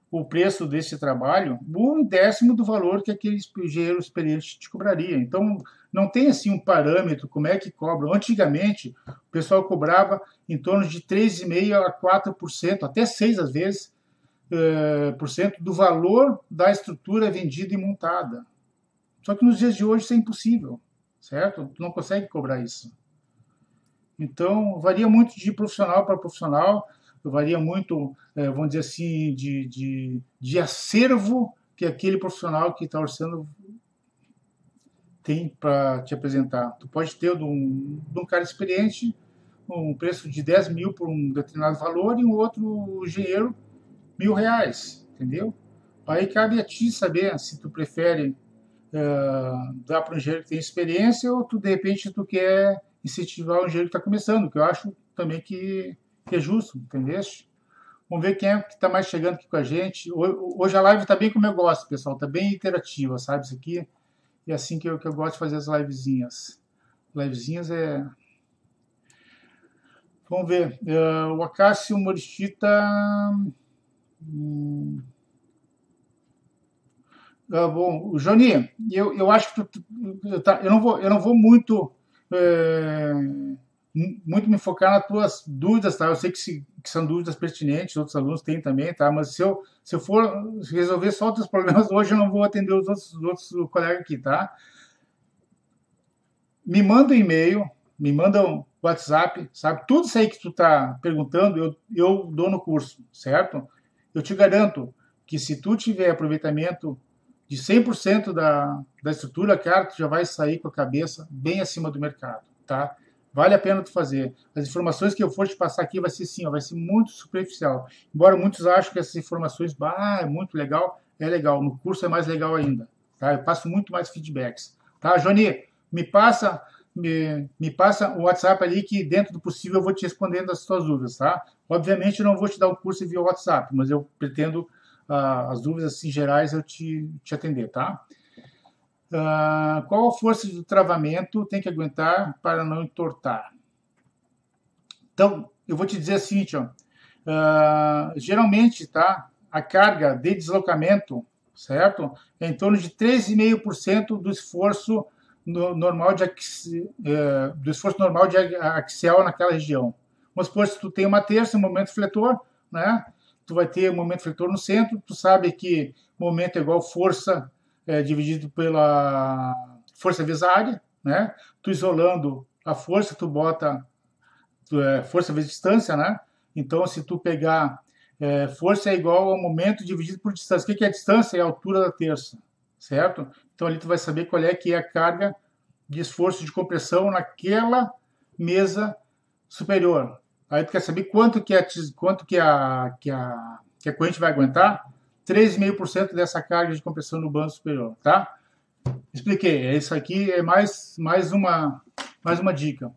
Speaker 1: o preço desse trabalho 1/10 do valor que aquele engenheiro experiente te cobraria. Então, não tem assim um parâmetro, como é que cobram. Antigamente, o pessoal cobrava em torno de 3,5% a 4%, até 6% às vezes, por cento do valor da estrutura vendida e montada. Só que nos dias de hoje isso é impossível, certo? Tu não consegue cobrar isso. Então, varia muito de profissional para profissional, varia muito, vamos dizer assim, de acervo que aquele profissional que está orçando tem para te apresentar. Tu pode ter de um cara experiente um preço de 10 mil por um determinado valor e um outro engenheiro R$ 1.000, entendeu? Aí cabe a ti saber se tu prefere dar para um engenheiro que tem experiência ou tu, de repente, tu quer incentivar o engenheiro que está começando, que eu acho também que é justo, entendeu? Vamos ver quem é que está mais chegando aqui com a gente. Hoje a live está bem como eu gosto, pessoal, está bem interativa, sabe? Isso aqui é assim que eu gosto de fazer as livezinhas. Livezinhas é... Vamos ver. O Acácio Morishita... bom, Johnny, eu acho que eu não vou muito muito me focar nas tuas dúvidas, tá? Eu sei que são dúvidas pertinentes, outros alunos têm também, tá? Mas se eu for resolver só outros problemas hoje, eu não vou atender os outros colegas aqui, tá? Me manda um e-mail, me manda um WhatsApp, sabe? Tudo isso aí que tu tá perguntando, eu dou no curso, certo? Eu te garanto que se tu tiver aproveitamento de 100% da estrutura, cara, tu já vai sair com a cabeça bem acima do mercado, tá? Vale a pena tu fazer. As informações que eu for te passar aqui vai ser sim, ó, vai ser muito superficial. Embora muitos achem que essas informações, é muito legal, é legal. No curso é mais legal ainda, tá? Eu passo muito mais feedbacks, tá? Johnny, me passa o WhatsApp ali que dentro do possível eu vou te respondendo as suas dúvidas, tá? Obviamente eu não vou te dar o curso via WhatsApp, mas eu pretendo as dúvidas assim, gerais eu te atender, tá? Qual a força do travamento tem que aguentar para não entortar? Então, eu vou te dizer assim, geralmente, tá, a carga de deslocamento, certo? É em torno de 3,5% do esforço normal do esforço normal de axial naquela região. Vamos supor, se tu tem uma terça, um momento fletor, né? Tu vai ter um momento fletor no centro, tu sabe que momento é igual força dividido pela força vezes área, né? Tu isolando a força, tu bota força vezes distância, né? Então, se tu pegar força é igual ao momento dividido por distância. O que é a distância? É a altura da terça, certo? Então, ali tu vai saber qual é que é a carga de esforço de compressão naquela mesa superior. Aí tu quer saber quanto que a corrente vai aguentar? 3,5% dessa carga de compressão no bando superior, tá? Expliquei. Isso aqui é mais uma dica.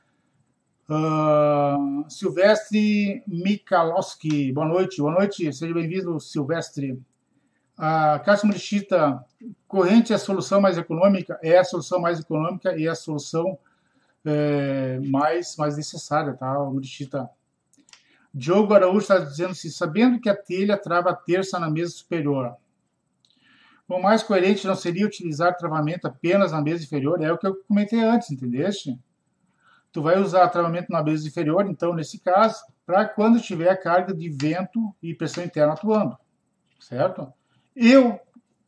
Speaker 1: Silvestre Mikalowski, boa noite, seja bem-vindo, Silvestre. Cássio Murichita, corrente é a solução mais econômica? É a solução mais econômica e é a solução mais necessária, tá, Murichita? Diogo Araújo está dizendo assim, sabendo que a telha trava a terça na mesa superior, o mais coerente não seria utilizar travamento apenas na mesa inferior? É o que eu comentei antes, entendeste? Tu vai usar travamento na mesa inferior, então, nesse caso, para quando tiver a carga de vento e pressão interna atuando, certo? Eu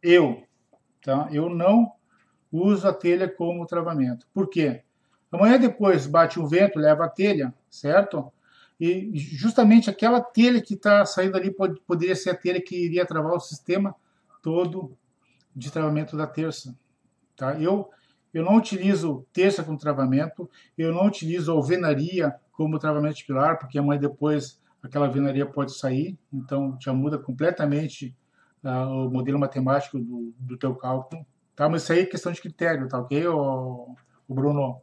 Speaker 1: não uso a telha como travamento. Por quê? Amanhã depois bate o vento, leva a telha, certo? E justamente aquela telha que está saindo ali poderia ser a telha que iria travar o sistema todo de travamento da terça. Tá? Eu não utilizo terça como travamento, eu não utilizo alvenaria como travamento de pilar, porque amanhã depois aquela alvenaria pode sair, então já muda completamente o modelo matemático do teu cálculo. Tá? Mas isso aí é questão de critério, tá ok, o Bruno?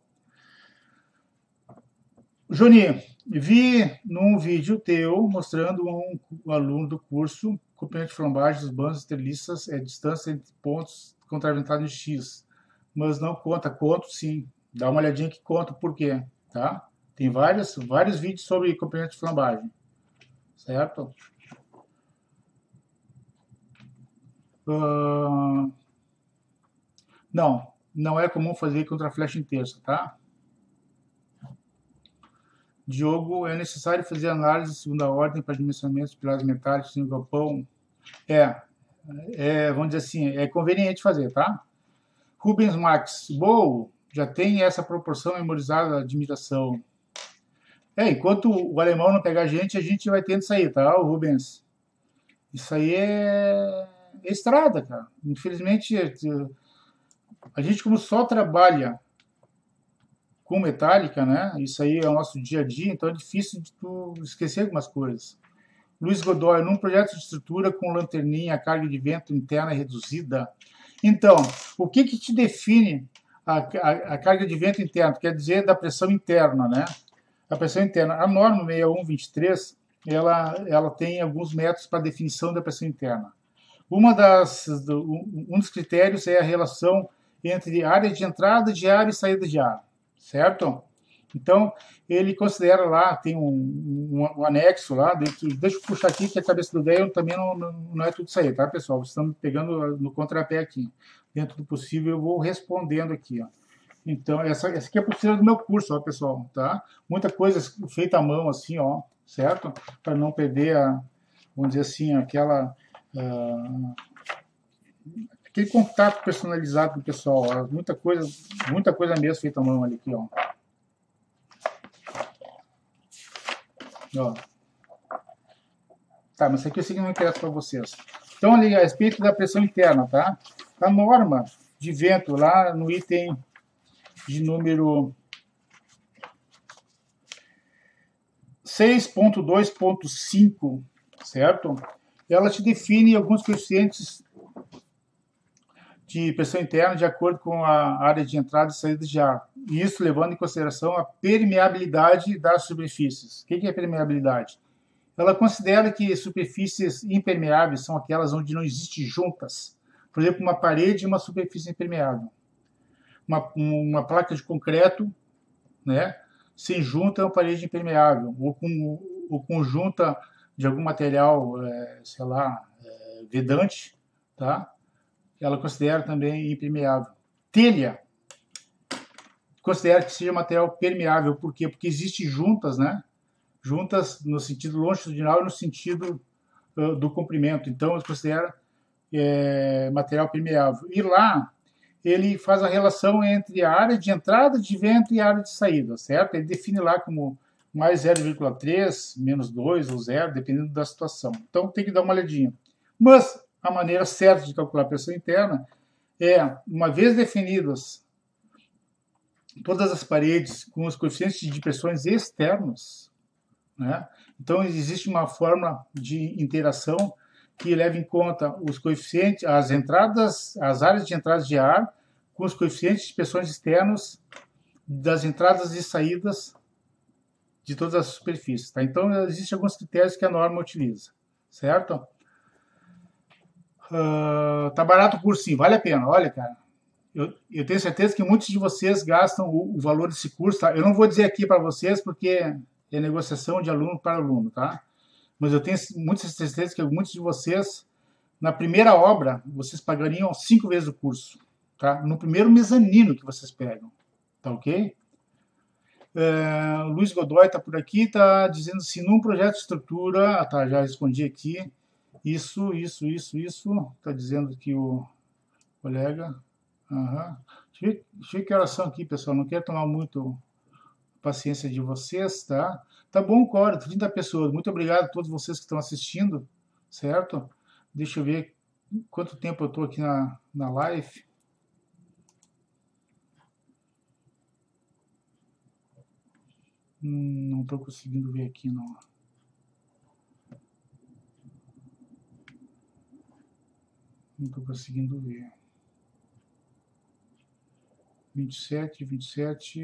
Speaker 1: Joni, vi num vídeo teu mostrando um aluno do curso comprimento de flambagem dos bandos esterilizas distância entre pontos contraventados em X, mas não conta. Conto sim, dá uma olhadinha que conta por quê, tá? Tem vários vídeos sobre comprimento de flambagem, certo? Ah, não, não é comum fazer contra flecha em terça, tá? Diogo, é necessário fazer análise de segunda ordem para dimensionamentos de pilares metálicos no galpão? É, vamos dizer assim, é conveniente fazer, tá? Rubens Max, boa, já tem essa proporção memorizada da admiração. Enquanto o alemão não pegar a gente vai tendo isso aí, tá, o Rubens? Isso aí é estrada, cara. Infelizmente, a gente como só trabalha com metálica, né? Isso aí é o nosso dia a dia, então é difícil de tu esquecer algumas coisas. Luiz Godoy, num projeto de estrutura com lanterninha, a carga de vento interna reduzida. Então, o que te define a carga de vento interna? Quer dizer, da pressão interna, né? A pressão interna. A norma 6123, ela tem alguns métodos para definição da pressão interna. Um dos critérios é a relação entre área de entrada de ar e saída de ar, certo? Então, ele considera lá, tem um anexo lá, deixa eu puxar aqui, que a cabeça do velho também não é tudo isso aí, tá, pessoal? Vocês estão me pegando no contrapé aqui. Dentro do possível, eu vou respondendo aqui, ó. Então, essa aqui é a apostila do meu curso, ó, pessoal, tá? Muita coisa feita à mão, assim, ó, certo? Para não perder, vamos dizer assim, aquele contato personalizado do pessoal, ó. Muita coisa mesmo feita à mão ali, aqui, ó. Ó. Tá, mas isso aqui eu sei que não interessa para vocês. Então, ali, a respeito da pressão interna, tá? A norma de vento lá no item de número 6.2.5, certo? Ela te define alguns coeficientes de pressão interna de acordo com a área de entrada e saída de ar. E isso levando em consideração a permeabilidade das superfícies. O que é permeabilidade? Ela considera que superfícies impermeáveis são aquelas onde não existem juntas. Por exemplo, uma parede e uma superfície impermeável. Uma placa de concreto, né, sem junta é uma parede impermeável. Ou com junta de algum material, sei lá, vedante, tá? Ela considera também impermeável. Telha, considera que seja material permeável. Por quê? Porque existem juntas, né? Juntas no sentido longitudinal e no sentido do comprimento. Então, ele considera material permeável. E lá, ele faz a relação entre a área de entrada de vento e a área de saída, certo? Ele define lá como mais 0,3, menos 2 ou 0, dependendo da situação. Então, tem que dar uma olhadinha. Mas a maneira certa de calcular a pressão interna é, uma vez definidas todas as paredes com os coeficientes de pressões externos, né? Então, existe uma forma de interação que leva em conta os coeficientes, as áreas de entrada de ar com os coeficientes de pressões externos das entradas e saídas de todas as superfícies, tá? Então, existem alguns critérios que a norma utiliza, certo? Tá barato o curso, sim, vale a pena. Olha, cara, eu tenho certeza que muitos de vocês gastam o valor desse curso, tá? Eu não vou dizer aqui para vocês porque é negociação de aluno para aluno, tá? Mas eu tenho muita certeza que muitos de vocês, na primeira obra, vocês pagariam 5 vezes o curso, tá? No primeiro mezanino que vocês pegam, tá ok? Luiz Godoy está por aqui, está dizendo assim, num projeto de estrutura, tá, já respondi aqui, isso, está dizendo aqui o colega, deixa eu ver que horas são aqui, pessoal, não quero tomar muito paciência de vocês, tá? Tá bom, Cora, 30 pessoas, muito obrigado a todos vocês que estão assistindo, certo? Deixa eu ver quanto tempo eu estou aqui na live. Não estou conseguindo ver aqui, não. Não estou conseguindo ver. 27.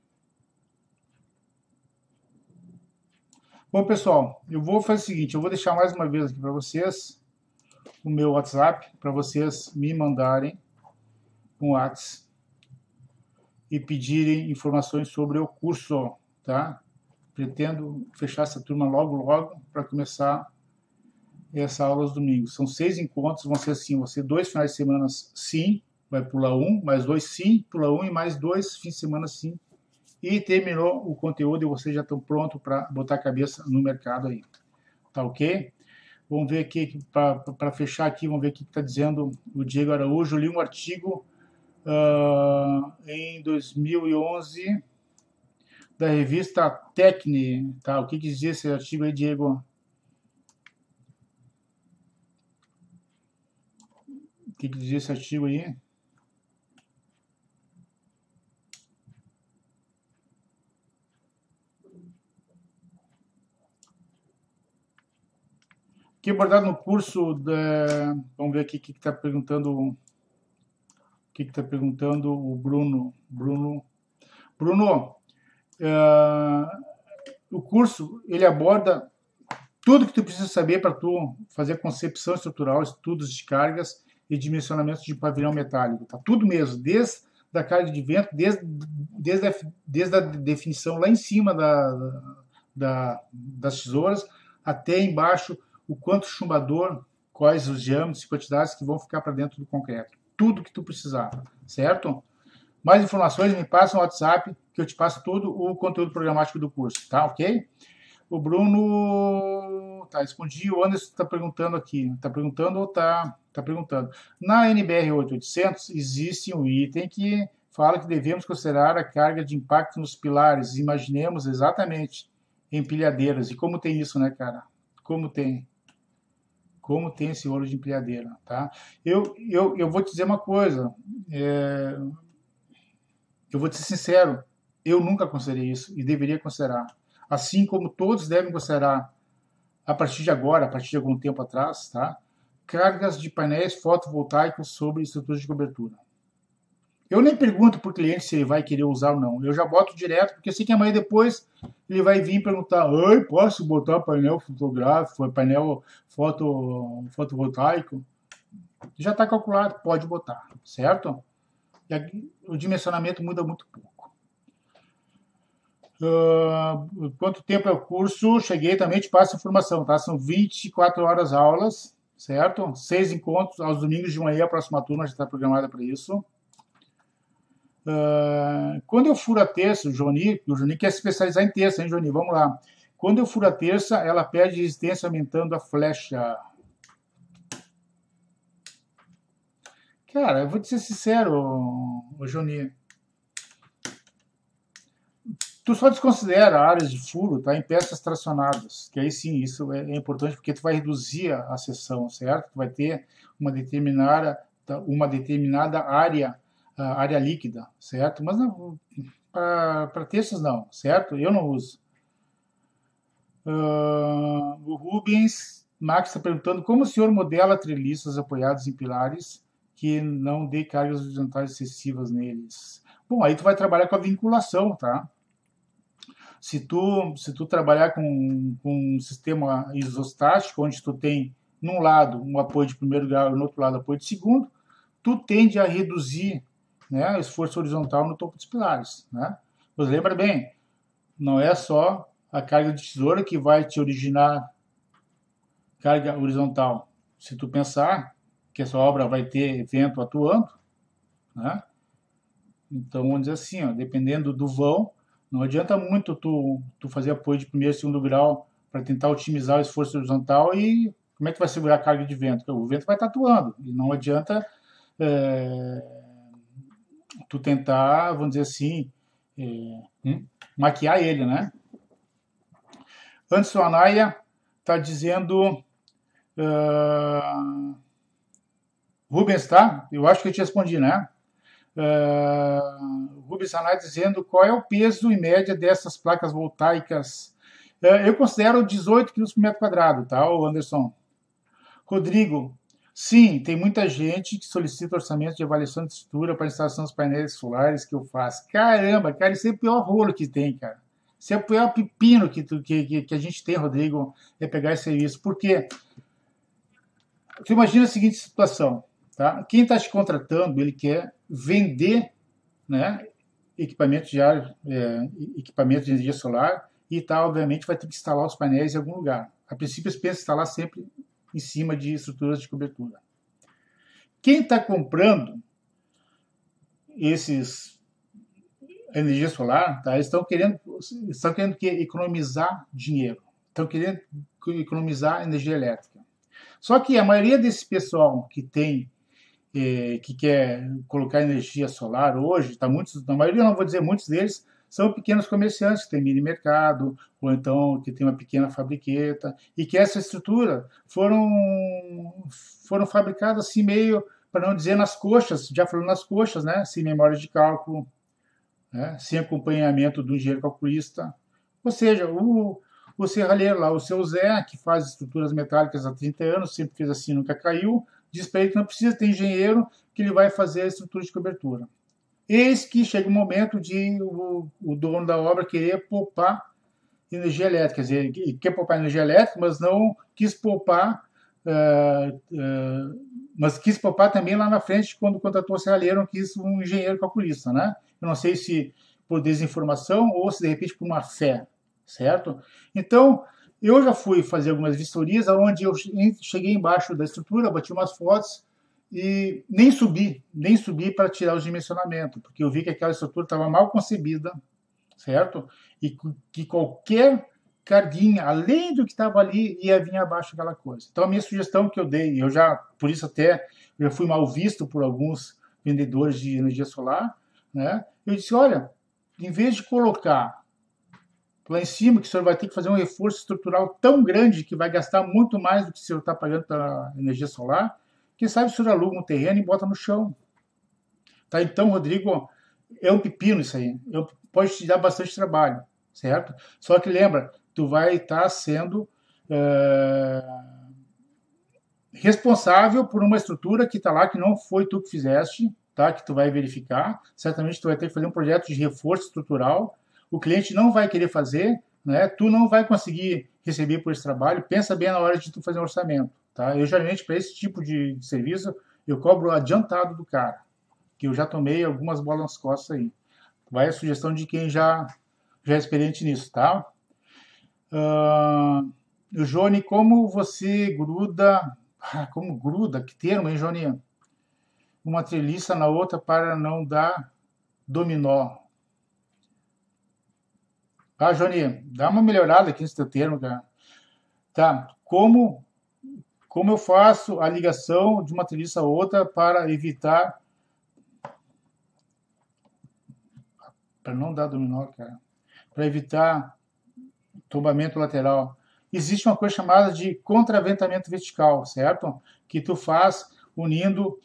Speaker 1: Bom, pessoal, eu vou fazer o seguinte, eu vou deixar mais uma vez aqui para vocês o meu WhatsApp, para vocês me mandarem um WhatsApp e pedirem informações sobre o curso, tá? Pretendo fechar essa turma logo, para começar essa aula aos domingos. São 6 encontros, vão ser assim, vão ser 2 finais de semana sim, vai pular um, mais 2 sim, pula um e mais 2 fins de semana sim. E terminou o conteúdo e vocês já estão prontos para botar a cabeça no mercado aí. Tá ok? Vamos ver aqui, para fechar aqui, vamos ver o que está dizendo o Diego Araújo. Eu li um artigo em 2011 da revista Tecne. Tá? O que dizia esse artigo aí, Diego? O que dizia esse artigo aí? Que abordado no curso vamos ver aqui o que está perguntando. O que está perguntando o Bruno? Bruno, o curso ele aborda tudo que tu precisa saber para tu fazer concepção estrutural, estudos de cargas e dimensionamento de pavilhão metálico. Tá tudo mesmo, desde a carga de vento, desde a definição lá em cima das tesouras até embaixo o quanto chumbador, quais os diâmetros e quantidades que vão ficar para dentro do concreto. Tudo que tu precisar, certo? Mais informações, me passa no WhatsApp, que eu te passo todo o conteúdo programático do curso, tá ok? O Bruno tá escondi, o Anderson está perguntando aqui, está perguntando ou tá perguntando. Na NBR 8800 existe um item que fala que devemos considerar a carga de impacto nos pilares. Imaginemos exatamente empilhadeiras. E como tem isso, né, cara? Como tem esse rolo de empilhadeira, tá? Eu vou te dizer uma coisa, eu vou te ser sincero, eu nunca considerei isso e deveria considerar. Assim como todos devem considerar, a partir de agora, a partir de algum tempo atrás, tá? Cargas de painéis fotovoltaicos sobre estruturas de cobertura. Eu nem pergunto para o cliente se ele vai querer usar ou não. Eu já boto direto, porque eu sei que amanhã depois ele vai vir perguntar: oi, posso botar painel fotográfico, painel fotovoltaico? Já está calculado, pode botar, certo? E aqui, o dimensionamento muda muito pouco. Quanto tempo é o curso? Cheguei, também te passo a informação, tá? São 24 horas aulas, certo? 6 encontros aos domingos de manhã, a próxima turma já está programada para isso. Quando eu furo a terça, o Johnny quer se especializar em terça, hein, Johnny? Vamos lá. Quando eu furo a terça, ela perde resistência aumentando a flecha. Cara, eu vou te ser sincero, Johnny. Tu só desconsidera áreas de furo, tá? Em peças tracionadas, que aí sim, isso é importante porque tu vai reduzir a seção, certo? Tu vai ter uma determinada área líquida, certo? Mas para terças não, certo? Eu não uso. O Rubens Max está perguntando como o senhor modela treliços apoiados em pilares que não dê cargas horizontais excessivas neles. Bom, aí tu vai trabalhar com a vinculação, tá? Se tu trabalhar com um sistema isostático, onde tu tem, num lado, um apoio de primeiro grau e no outro lado, apoio de segundo, tu tende a reduzir, né, o esforço horizontal no topo dos pilares. Né? Mas lembra bem, não é só a carga de tesoura que vai te originar carga horizontal. Se tu pensar que essa obra vai ter vento atuando, né? Então, vamos dizer assim, ó, dependendo do vão, não adianta muito tu fazer apoio de primeiro e segundo grau para tentar otimizar o esforço horizontal e como é que tu vai segurar a carga de vento? O vento vai estar atuando e não adianta tu tentar, vamos dizer assim, maquiar ele, né? Anderson Anaya está dizendo... Rubens, tá? Eu acho que eu te respondi, né? Rubens Anaya dizendo qual é o peso em média dessas placas voltaicas. Eu considero 18 kg por metro quadrado, tá, Anderson? Rodrigo, sim, tem muita gente que solicita orçamento de avaliação de estrutura para instalação dos painéis solares que eu faço. Caramba, cara, isso é o pior rolo que tem, cara. Isso é o pior pepino que a gente tem, Rodrigo, é pegar esse serviço. Por quê? Tu imagina a seguinte situação, tá? Quem está te contratando, ele quer vender, né, equipamento de energia solar e tá, obviamente vai ter que instalar os painéis em algum lugar. A princípio, eles pensam em instalar sempre em cima de estruturas de cobertura. Quem está comprando esses energia solar, tá? Estão querendo economizar dinheiro, estão querendo economizar energia elétrica. Só que a maioria desse pessoal que quer colocar energia solar hoje, tá muitos, na maioria não vou dizer muitos deles, são pequenos comerciantes que têm mini mercado, ou então que tem uma pequena fabriqueta, e que essa estrutura foram fabricadas assim meio, para não dizer nas coxas, já falando nas coxas, né? Sem memória de cálculo, né? Sem acompanhamento do engenheiro calculista. Ou seja, o serralheiro lá, o seu Zé, que faz estruturas metálicas há 30 anos, sempre fez assim, nunca caiu, diz para ele que não precisa ter engenheiro, que ele vai fazer a estrutura de cobertura. Eis que chega o momento de o dono da obra querer poupar energia elétrica. Quer dizer, ele quer poupar energia elétrica, mas não quis poupar, mas quis poupar também lá na frente, quando contratou o serralheiro, não quis um engenheiro calculista, né? Eu não sei se por desinformação ou se de repente por má fé, certo? Então, eu já fui fazer algumas vistorias onde eu cheguei embaixo da estrutura, bati umas fotos e nem subi para tirar os dimensionamentos, porque eu vi que aquela estrutura estava mal concebida, certo? E que qualquer carguinha, além do que estava ali, ia vir abaixo daquela coisa. Então, a minha sugestão que eu dei, por isso até, eu fui mal visto por alguns vendedores de energia solar, né? Eu disse, olha, em vez de colocar lá em cima, que o senhor vai ter que fazer um reforço estrutural tão grande que vai gastar muito mais do que o senhor está pagando pela energia solar, quem sabe o senhor aluga um terreno e bota no chão. Tá? Então, Rodrigo, é um pepino isso aí. Pode te dar bastante trabalho, certo? Só que lembra, tu vai estar sendo responsável por uma estrutura que está lá, que não foi tu que fizeste, tá? Que tu vai verificar. Certamente tu vai ter que fazer um projeto de reforço estrutural. O cliente não vai querer fazer, né? Tu não vai conseguir receber por esse trabalho. Pensa bem na hora de tu fazer um orçamento, tá? Eu geralmente para esse tipo de serviço eu cobro adiantado do cara, que eu já tomei algumas bolas nas costas aí. Vai a sugestão de quem já é experiente nisso, tá? Johnny, como você gruda... como gruda? Que termo, hein, Johnny? Uma treliça na outra para não dar dominó. Johnny, dá uma melhorada aqui nesse teu termo, cara. Tá, como eu faço a ligação de uma treliça a outra para evitar... Para não dar dominó, cara. Para evitar tombamento lateral. Existe uma coisa chamada de contraventamento vertical, certo? Que tu faz unindo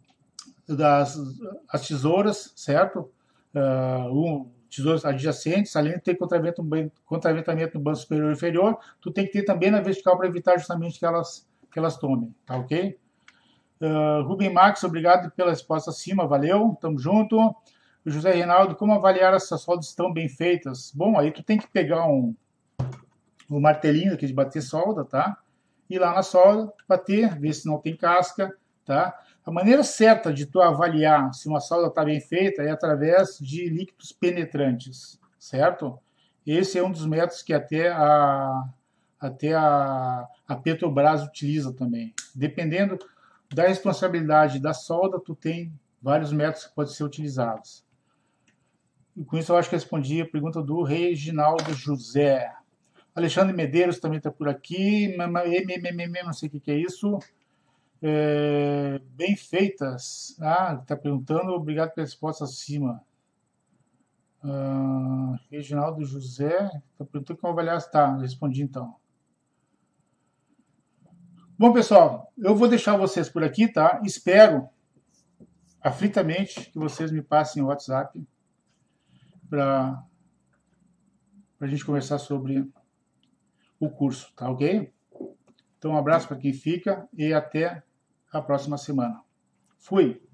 Speaker 1: as tesouras, certo? Tesouras adjacentes, além de ter contraventamento no banco superior e inferior, tu tem que ter também na vertical para evitar justamente que elas tomem, tá ok? Rubem Max, obrigado pela resposta acima, valeu, tamo junto. José Reinaldo, como avaliar essas soldas estão bem feitas? Bom, aí tu tem que pegar um martelinho aqui de bater solda, tá? Ir lá na solda, bater, ver se não tem casca, tá? A maneira certa de tu avaliar se uma solda está bem feita é através de líquidos penetrantes, certo? Esse é um dos métodos que até a Petrobras utiliza também. Dependendo da responsabilidade da solda, tu tem vários métodos que podem ser utilizados. E com isso eu acho que respondi a pergunta do Reginaldo José. Alexandre Medeiros também está por aqui. Não sei o que é isso. Bem feitas. Está perguntando. Obrigado pela resposta acima. Reginaldo José está perguntando como avaliar. Tá, respondi então. Bom, pessoal, eu vou deixar vocês por aqui, tá? Espero aflitamente que vocês me passem o WhatsApp para a gente conversar sobre o curso, tá ok? Então, um abraço para quem fica e até a próxima semana. Fui!